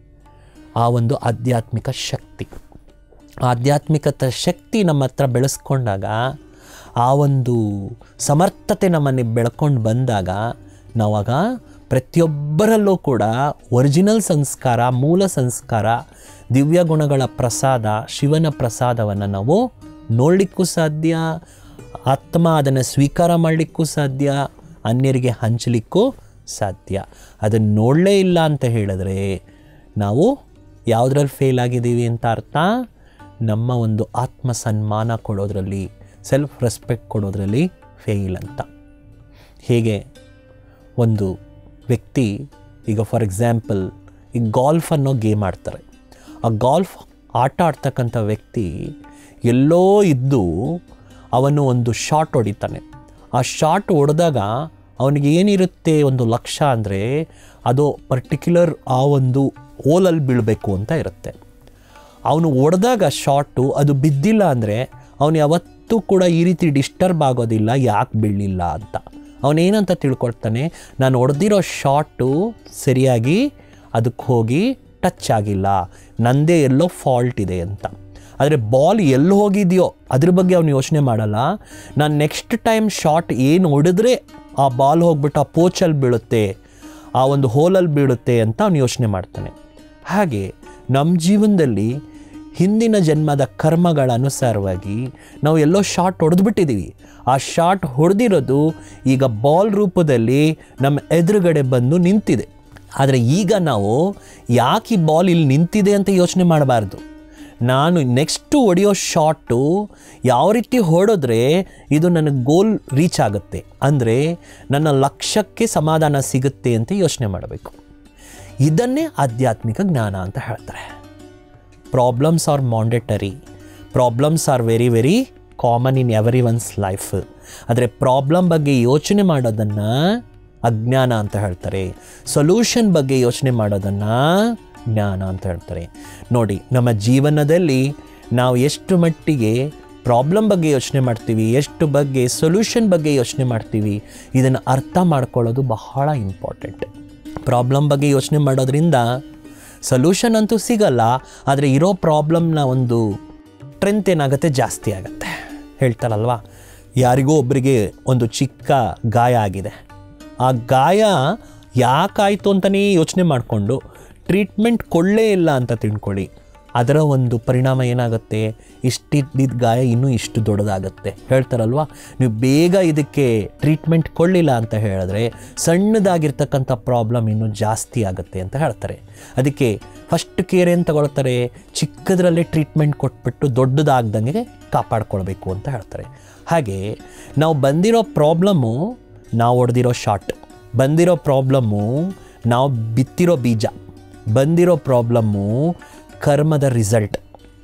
ಆ ಒಂದು ಆಧ್ಯಾತ್ಮಿಕ ಶಕ್ತಿ. ಆಧ್ಯಾತ್ಮಿಕತೆ ಶಕ್ತಿ ನಮ್ಮ ಹತ್ರ ಬೆಳೆಸ್ಕೊಂಡಾಗ, ಆ ಒಂದು ಸಮರ್ಥತೆ ನಮ್ಮನ್ನು ಬೆಳ್ಕೊಂಡು ಬಂದಾಗ, ನಾವಾಗ ಪ್ರತಿಯೊಬ್ಬರಲ್ಲೂ ಕೂಡ ಒರಿಜಿನಲ್ ಸಂಸ್ಕಾರ, ಮೂಲ ಸಂಸ್ಕಾರ, ದಿವ್ಯ ಗುಣಗಳ ಪ್ರಸಾದ, ಶಿವನ ಪ್ರಸಾದವನ್ನು ನಾವು ನೋಡಲಿಕ್ಕೂ ಸಾಧ್ಯ, ಆತ್ಮ ಅದನ್ನು ಸ್ವೀಕಾರ ಮಾಡಲಿಕ್ಕೂ ಸಾಧ್ಯ, ಅನ್ಯರಿಗೆ ಹಂಚಲಿಕ್ಕೂ ಸಾಧ್ಯ. ಅದನ್ನು ನೋಡಲೇ ಇಲ್ಲ ಅಂತ ಹೇಳಿದ್ರೆ ನಾವು ಯಾವುದ್ರಲ್ಲಿ ಫೇಲ್ ಆಗಿದ್ದೀವಿ ಅಂತ ಅರ್ಥ. ನಮ್ಮ ಒಂದು ಆತ್ಮ ಸನ್ಮಾನ ಕೊಡೋದ್ರಲ್ಲಿ, ಸೆಲ್ಫ್ ರೆಸ್ಪೆಕ್ಟ್ ಕೊಡೋದ್ರಲ್ಲಿ ಫೇಲ್ ಅಂತ. ಹೇಗೆ ಒಂದು ವ್ಯಕ್ತಿ ಈಗ ಫಾರ್ ಎಕ್ಸಾಂಪಲ್ ಈಗ ಗಾಲ್ಫ್ ಅನ್ನೋ ಗೇಮ್ ಆಡ್ತಾರೆ. ಆ ಗಾಲ್ಫ್ ಆಟ ಆಡ್ತಕ್ಕಂಥ ವ್ಯಕ್ತಿ ಎಲ್ಲೋ ಇದ್ದು ಅವನು ಒಂದು ಶಾಟ್ ಹೊಡಿತಾನೆ. ಆ ಶಾಟ್ ಹೊಡೆದಾಗ ಅವನಿಗೆ ಏನಿರುತ್ತೆ ಒಂದು ಲಕ್ಷ್ಯ ಅಂದರೆ ಅದು ಪರ್ಟಿಕ್ಯುಲರ್ ಆ ಒಂದು ಓಲಲ್ಲಿ ಬೀಳಬೇಕು ಅಂತ ಇರುತ್ತೆ. ಅವನು ಹೊಡೆದಾಗ ಶಾಟು ಅದು ಬಿದ್ದಿಲ್ಲ ಅಂದರೆ ಅವನು ಯಾವತ್ತೂ ಕೂಡ ಈ ರೀತಿ ಡಿಸ್ಟರ್ಬ್ ಆಗೋದಿಲ್ಲ, ಯಾಕೆ ಬೀಳಲಿಲ್ಲ ಅಂತ. ಅವನೇನಂತ ತಿಳ್ಕೊಳ್ತಾನೆ, ನಾನು ಹೊಡೆದಿರೋ ಶಾಟು ಸರಿಯಾಗಿ ಅದಕ್ಕೆ ಹೋಗಿ ಟಚ್ ಆಗಿಲ್ಲ, ನನ್ನದೇ ಎಲ್ಲೋ ಫಾಲ್ಟ್ ಇದೆ ಅಂತ. ಆದರೆ ಬಾಲ್ ಎಲ್ಲಿ ಹೋಗಿದೆಯೋ ಅದ್ರ ಬಗ್ಗೆ ಅವನು ಯೋಚನೆ ಮಾಡಲ್ಲ. ನಾನು ನೆಕ್ಸ್ಟ್ ಟೈಮ್ ಶಾಟ್ ಏನು ಹೊಡೆದ್ರೆ ಆ ಬಾಲ್ ಹೋಗ್ಬಿಟ್ಟು ಆ ಪೋಚಲ್ಲಿ ಬೀಳುತ್ತೆ, ಆ ಒಂದು ಹೋಲಲ್ಲಿ ಬೀಳುತ್ತೆ ಅಂತ ಅವನು ಯೋಚನೆ ಮಾಡ್ತಾನೆ. ಹಾಗೆ ನಮ್ಮ ಜೀವನದಲ್ಲಿ ಹಿಂದಿನ ಜನ್ಮದ ಕರ್ಮಗಳ ಅನುಸಾರವಾಗಿ ನಾವು ಎಲ್ಲೋ ಶಾಟ್ ಹೊಡೆದ್ಬಿಟ್ಟಿದ್ದೀವಿ. ಆ ಶಾಟ್ ಹೊಡೆದಿರೋದು ಈಗ ಬಾಲ್ ರೂಪದಲ್ಲಿ ನಮ್ಮ ಎದುರುಗಡೆ ಬಂದು ನಿಂತಿದೆ. ಆದರೆ ಈಗ ನಾವು ಯಾಕೆ ಈ ಬಾಲ್ ಇಲ್ಲಿ ನಿಂತಿದೆ ಅಂತ ಯೋಚನೆ ಮಾಡಬಾರ್ದು. ನಾನು ನೆಕ್ಸ್ಟು ಹೊಡೆಯೋ ಶಾಟು ಯಾವ ರೀತಿ ಹೊಡೆದ್ರೆ ಇದು ನನಗೆ ಗೋಲ್ ರೀಚ್ ಆಗುತ್ತೆ, ಅಂದರೆ ನನ್ನ ಲಕ್ಷ್ಯಕ್ಕೆ ಸಮಾಧಾನ ಸಿಗುತ್ತೆ ಅಂತ ಯೋಚನೆ ಮಾಡಬೇಕು. ಇದನ್ನೇ ಆಧ್ಯಾತ್ಮಿಕ ಜ್ಞಾನ ಅಂತ ಹೇಳ್ತಾರೆ. Problems are mandatory, problems are very very common in every one's life. ಆದರೆ ಪ್ರಾಬ್ಲಮ್ ಬಗ್ಗೆ ಯೋಚನೆ ಮಾಡೋದನ್ನು ಅಜ್ಞಾನ ಅಂತ ಹೇಳ್ತಾರೆ, ಸೊಲ್ಯೂಷನ್ ಬಗ್ಗೆ ಯೋಚನೆ ಮಾಡೋದನ್ನು ಜ್ಞಾನ ಅಂತ ಹೇಳ್ತಾರೆ. ನೋಡಿ, ನಮ್ಮ ಜೀವನದಲ್ಲಿ ನಾವು ಎಷ್ಟು ಮಟ್ಟಿಗೆ ಪ್ರಾಬ್ಲಮ್ ಬಗ್ಗೆ ಯೋಚನೆ ಮಾಡ್ತೀವಿ, ಎಷ್ಟು ಬಗ್ಗೆ ಸೊಲ್ಯೂಷನ್ ಬಗ್ಗೆ ಯೋಚನೆ ಮಾಡ್ತೀವಿ, ಇದನ್ನು ಅರ್ಥ ಮಾಡ್ಕೊಳ್ಳೋದು ಬಹಳ ಇಂಪಾರ್ಟೆಂಟ್. ಪ್ರಾಬ್ಲಮ್ ಬಗ್ಗೆ ಯೋಚನೆ ಮಾಡೋದ್ರಿಂದ ಸೊಲ್ಯೂಷನ್ ಅಂತೂ ಸಿಗಲ್ಲ, ಆದರೆ ಇರೋ ಪ್ರಾಬ್ಲಮ್ನ ಒಂದು ಸ್ಟ್ರೆಂತ್ ಏನಾಗುತ್ತೆ, ಜಾಸ್ತಿ ಆಗುತ್ತೆ. ಹೇಳ್ತಾರಲ್ವ, ಯಾರಿಗೋ ಒಬ್ಬರಿಗೆ ಒಂದು ಚಿಕ್ಕ ಗಾಯ ಆಗಿದೆ, ಆ ಗಾಯ ಯಾಕಾಯಿತು ಅಂತಲೇ ಯೋಚನೆ ಮಾಡಿಕೊಂಡು ಟ್ರೀಟ್ಮೆಂಟ್ ಕೊಳ್ಳೇ ಇಲ್ಲ ಅಂತ ತಿಳ್ಕೊಳ್ಳಿ, ಅದರ ಒಂದು ಪರಿಣಾಮ ಏನಾಗುತ್ತೆ, ಇಷ್ಟಿದ್ದ ಗಾಯ ಇನ್ನೂ ಇಷ್ಟು ದೊಡ್ಡದಾಗುತ್ತೆ. ಹೇಳ್ತಾರಲ್ವ, ನೀವು ಬೇಗ ಇದಕ್ಕೆ ಟ್ರೀಟ್ಮೆಂಟ್ ಕೊಳ್ಳಿಲ್ಲ ಅಂತ ಹೇಳಿದ್ರೆ ಸಣ್ಣದಾಗಿರ್ತಕ್ಕಂಥ ಪ್ರಾಬ್ಲಮ್ ಇನ್ನೂ ಜಾಸ್ತಿ ಆಗುತ್ತೆ ಅಂತ ಹೇಳ್ತಾರೆ. ಅದಕ್ಕೆ ಫಸ್ಟ್ ಕೇರ್ ಏನು ತಗೊಳ್ತಾರೆ, ಚಿಕ್ಕದರಲ್ಲೇ ಟ್ರೀಟ್ಮೆಂಟ್ ಕೊಟ್ಬಿಟ್ಟು ದೊಡ್ಡದಾಗ್ದಂಗೆ ಕಾಪಾಡ್ಕೊಳ್ಬೇಕು ಅಂತ ಹೇಳ್ತಾರೆ. ಹಾಗೆ ನಾವು ಬಂದಿರೋ ಪ್ರಾಬ್ಲಮ್ಮು ನಾವು ಹೊಡೆದಿರೋ ಶಾಟ್, ಬಂದಿರೋ ಪ್ರಾಬ್ಲಮ್ಮು ನಾವು ಬಿತ್ತಿರೋ ಬೀಜ, ಬಂದಿರೋ ಪ್ರಾಬ್ಲಮ್ಮು ಕರ್ಮದ ರಿಸಲ್ಟ್.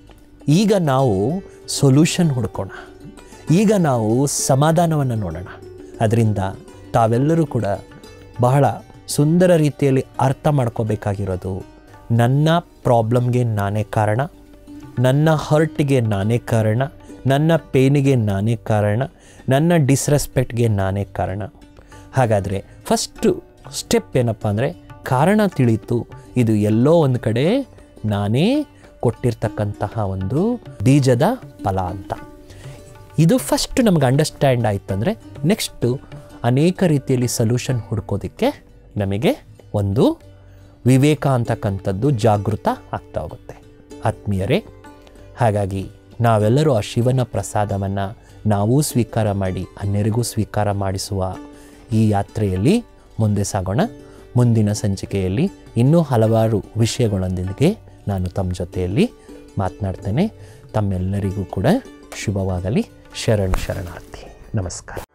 ಈಗ ನಾವು ಸೊಲ್ಯೂಷನ್ ಹುಡ್ಕೋಣ, ಈಗ ನಾವು ಸಮಾಧಾನವನ್ನು ನೋಡೋಣ. ಅದರಿಂದ ತಾವೆಲ್ಲರೂ ಕೂಡ ಬಹಳ ಸುಂದರ ರೀತಿಯಲ್ಲಿ ಅರ್ಥ ಮಾಡ್ಕೋಬೇಕಾಗಿರೋದು, ನನ್ನ ಪ್ರಾಬ್ಲಮ್ಗೆ ನಾನೇ ಕಾರಣ, ನನ್ನ ಹರ್ಟ್ಗೆ ನಾನೇ ಕಾರಣ, ನನ್ನ ಪೇನಿಗೆ ನಾನೇ ಕಾರಣ, ನನ್ನ ಡಿಸ್ರೆಸ್ಪೆಕ್ಟ್ಗೆ ನಾನೇ ಕಾರಣ. ಹಾಗಾದರೆ ಫಸ್ಟು ಸ್ಟೆಪ್ ಏನಪ್ಪ ಅಂದರೆ, ಕಾರಣ ತಿಳಿತು, ಇದು ಎಲ್ಲೋ ಒಂದು ಕಡೆ ನಾನೇ ಕೊಟ್ಟಿರ್ತಕ್ಕಂತಹ ಒಂದು ಬೀಜದ ಫಲ ಅಂತ. ಇದು ಫಸ್ಟ್ ನಮಗೆ ಅಂಡರ್ಸ್ಟ್ಯಾಂಡ್ ಆಯ್ತಂದರೆ ನೆಕ್ಸ್ಟು ಅನೇಕ ರೀತಿಯಲ್ಲಿ ಸೊಲ್ಯೂಷನ್ ಹುಡ್ಕೋದಕ್ಕೆ ನಮಗೆ ಒಂದು ವಿವೇಕ ಅಂತಕ್ಕಂಥದ್ದು ಜಾಗೃತ ಆಗ್ತಾ ಹೋಗುತ್ತೆ. ಆತ್ಮೀಯರೇ, ಹಾಗಾಗಿ ನಾವೆಲ್ಲರೂ ಆ ಶಿವನ ಪ್ರಸಾದವನ್ನು ನಾವೂ ಸ್ವೀಕಾರ ಮಾಡಿ ಅನ್ಯರಿಗೂ ಸ್ವೀಕಾರ ಮಾಡಿಸುವ ಈ ಯಾತ್ರೆಯಲ್ಲಿ ಮುಂದೆ ಸಾಗೋಣ. ಮುಂದಿನ ಸಂಚಿಕೆಯಲ್ಲಿ ಇನ್ನೂ ಹಲವಾರು ವಿಷಯಗಳೊಂದಿಗೆ ನಾನು ತಮ್ಮ ಜೊತೆಯಲ್ಲಿ ಮಾತನಾಡ್ತೇನೆ. ತಮ್ಮೆಲ್ಲರಿಗೂ ಕೂಡ ಶುಭವಾಗಲಿ. ಶರಣು ಶರಣಾರ್ಥಿ. ನಮಸ್ಕಾರ.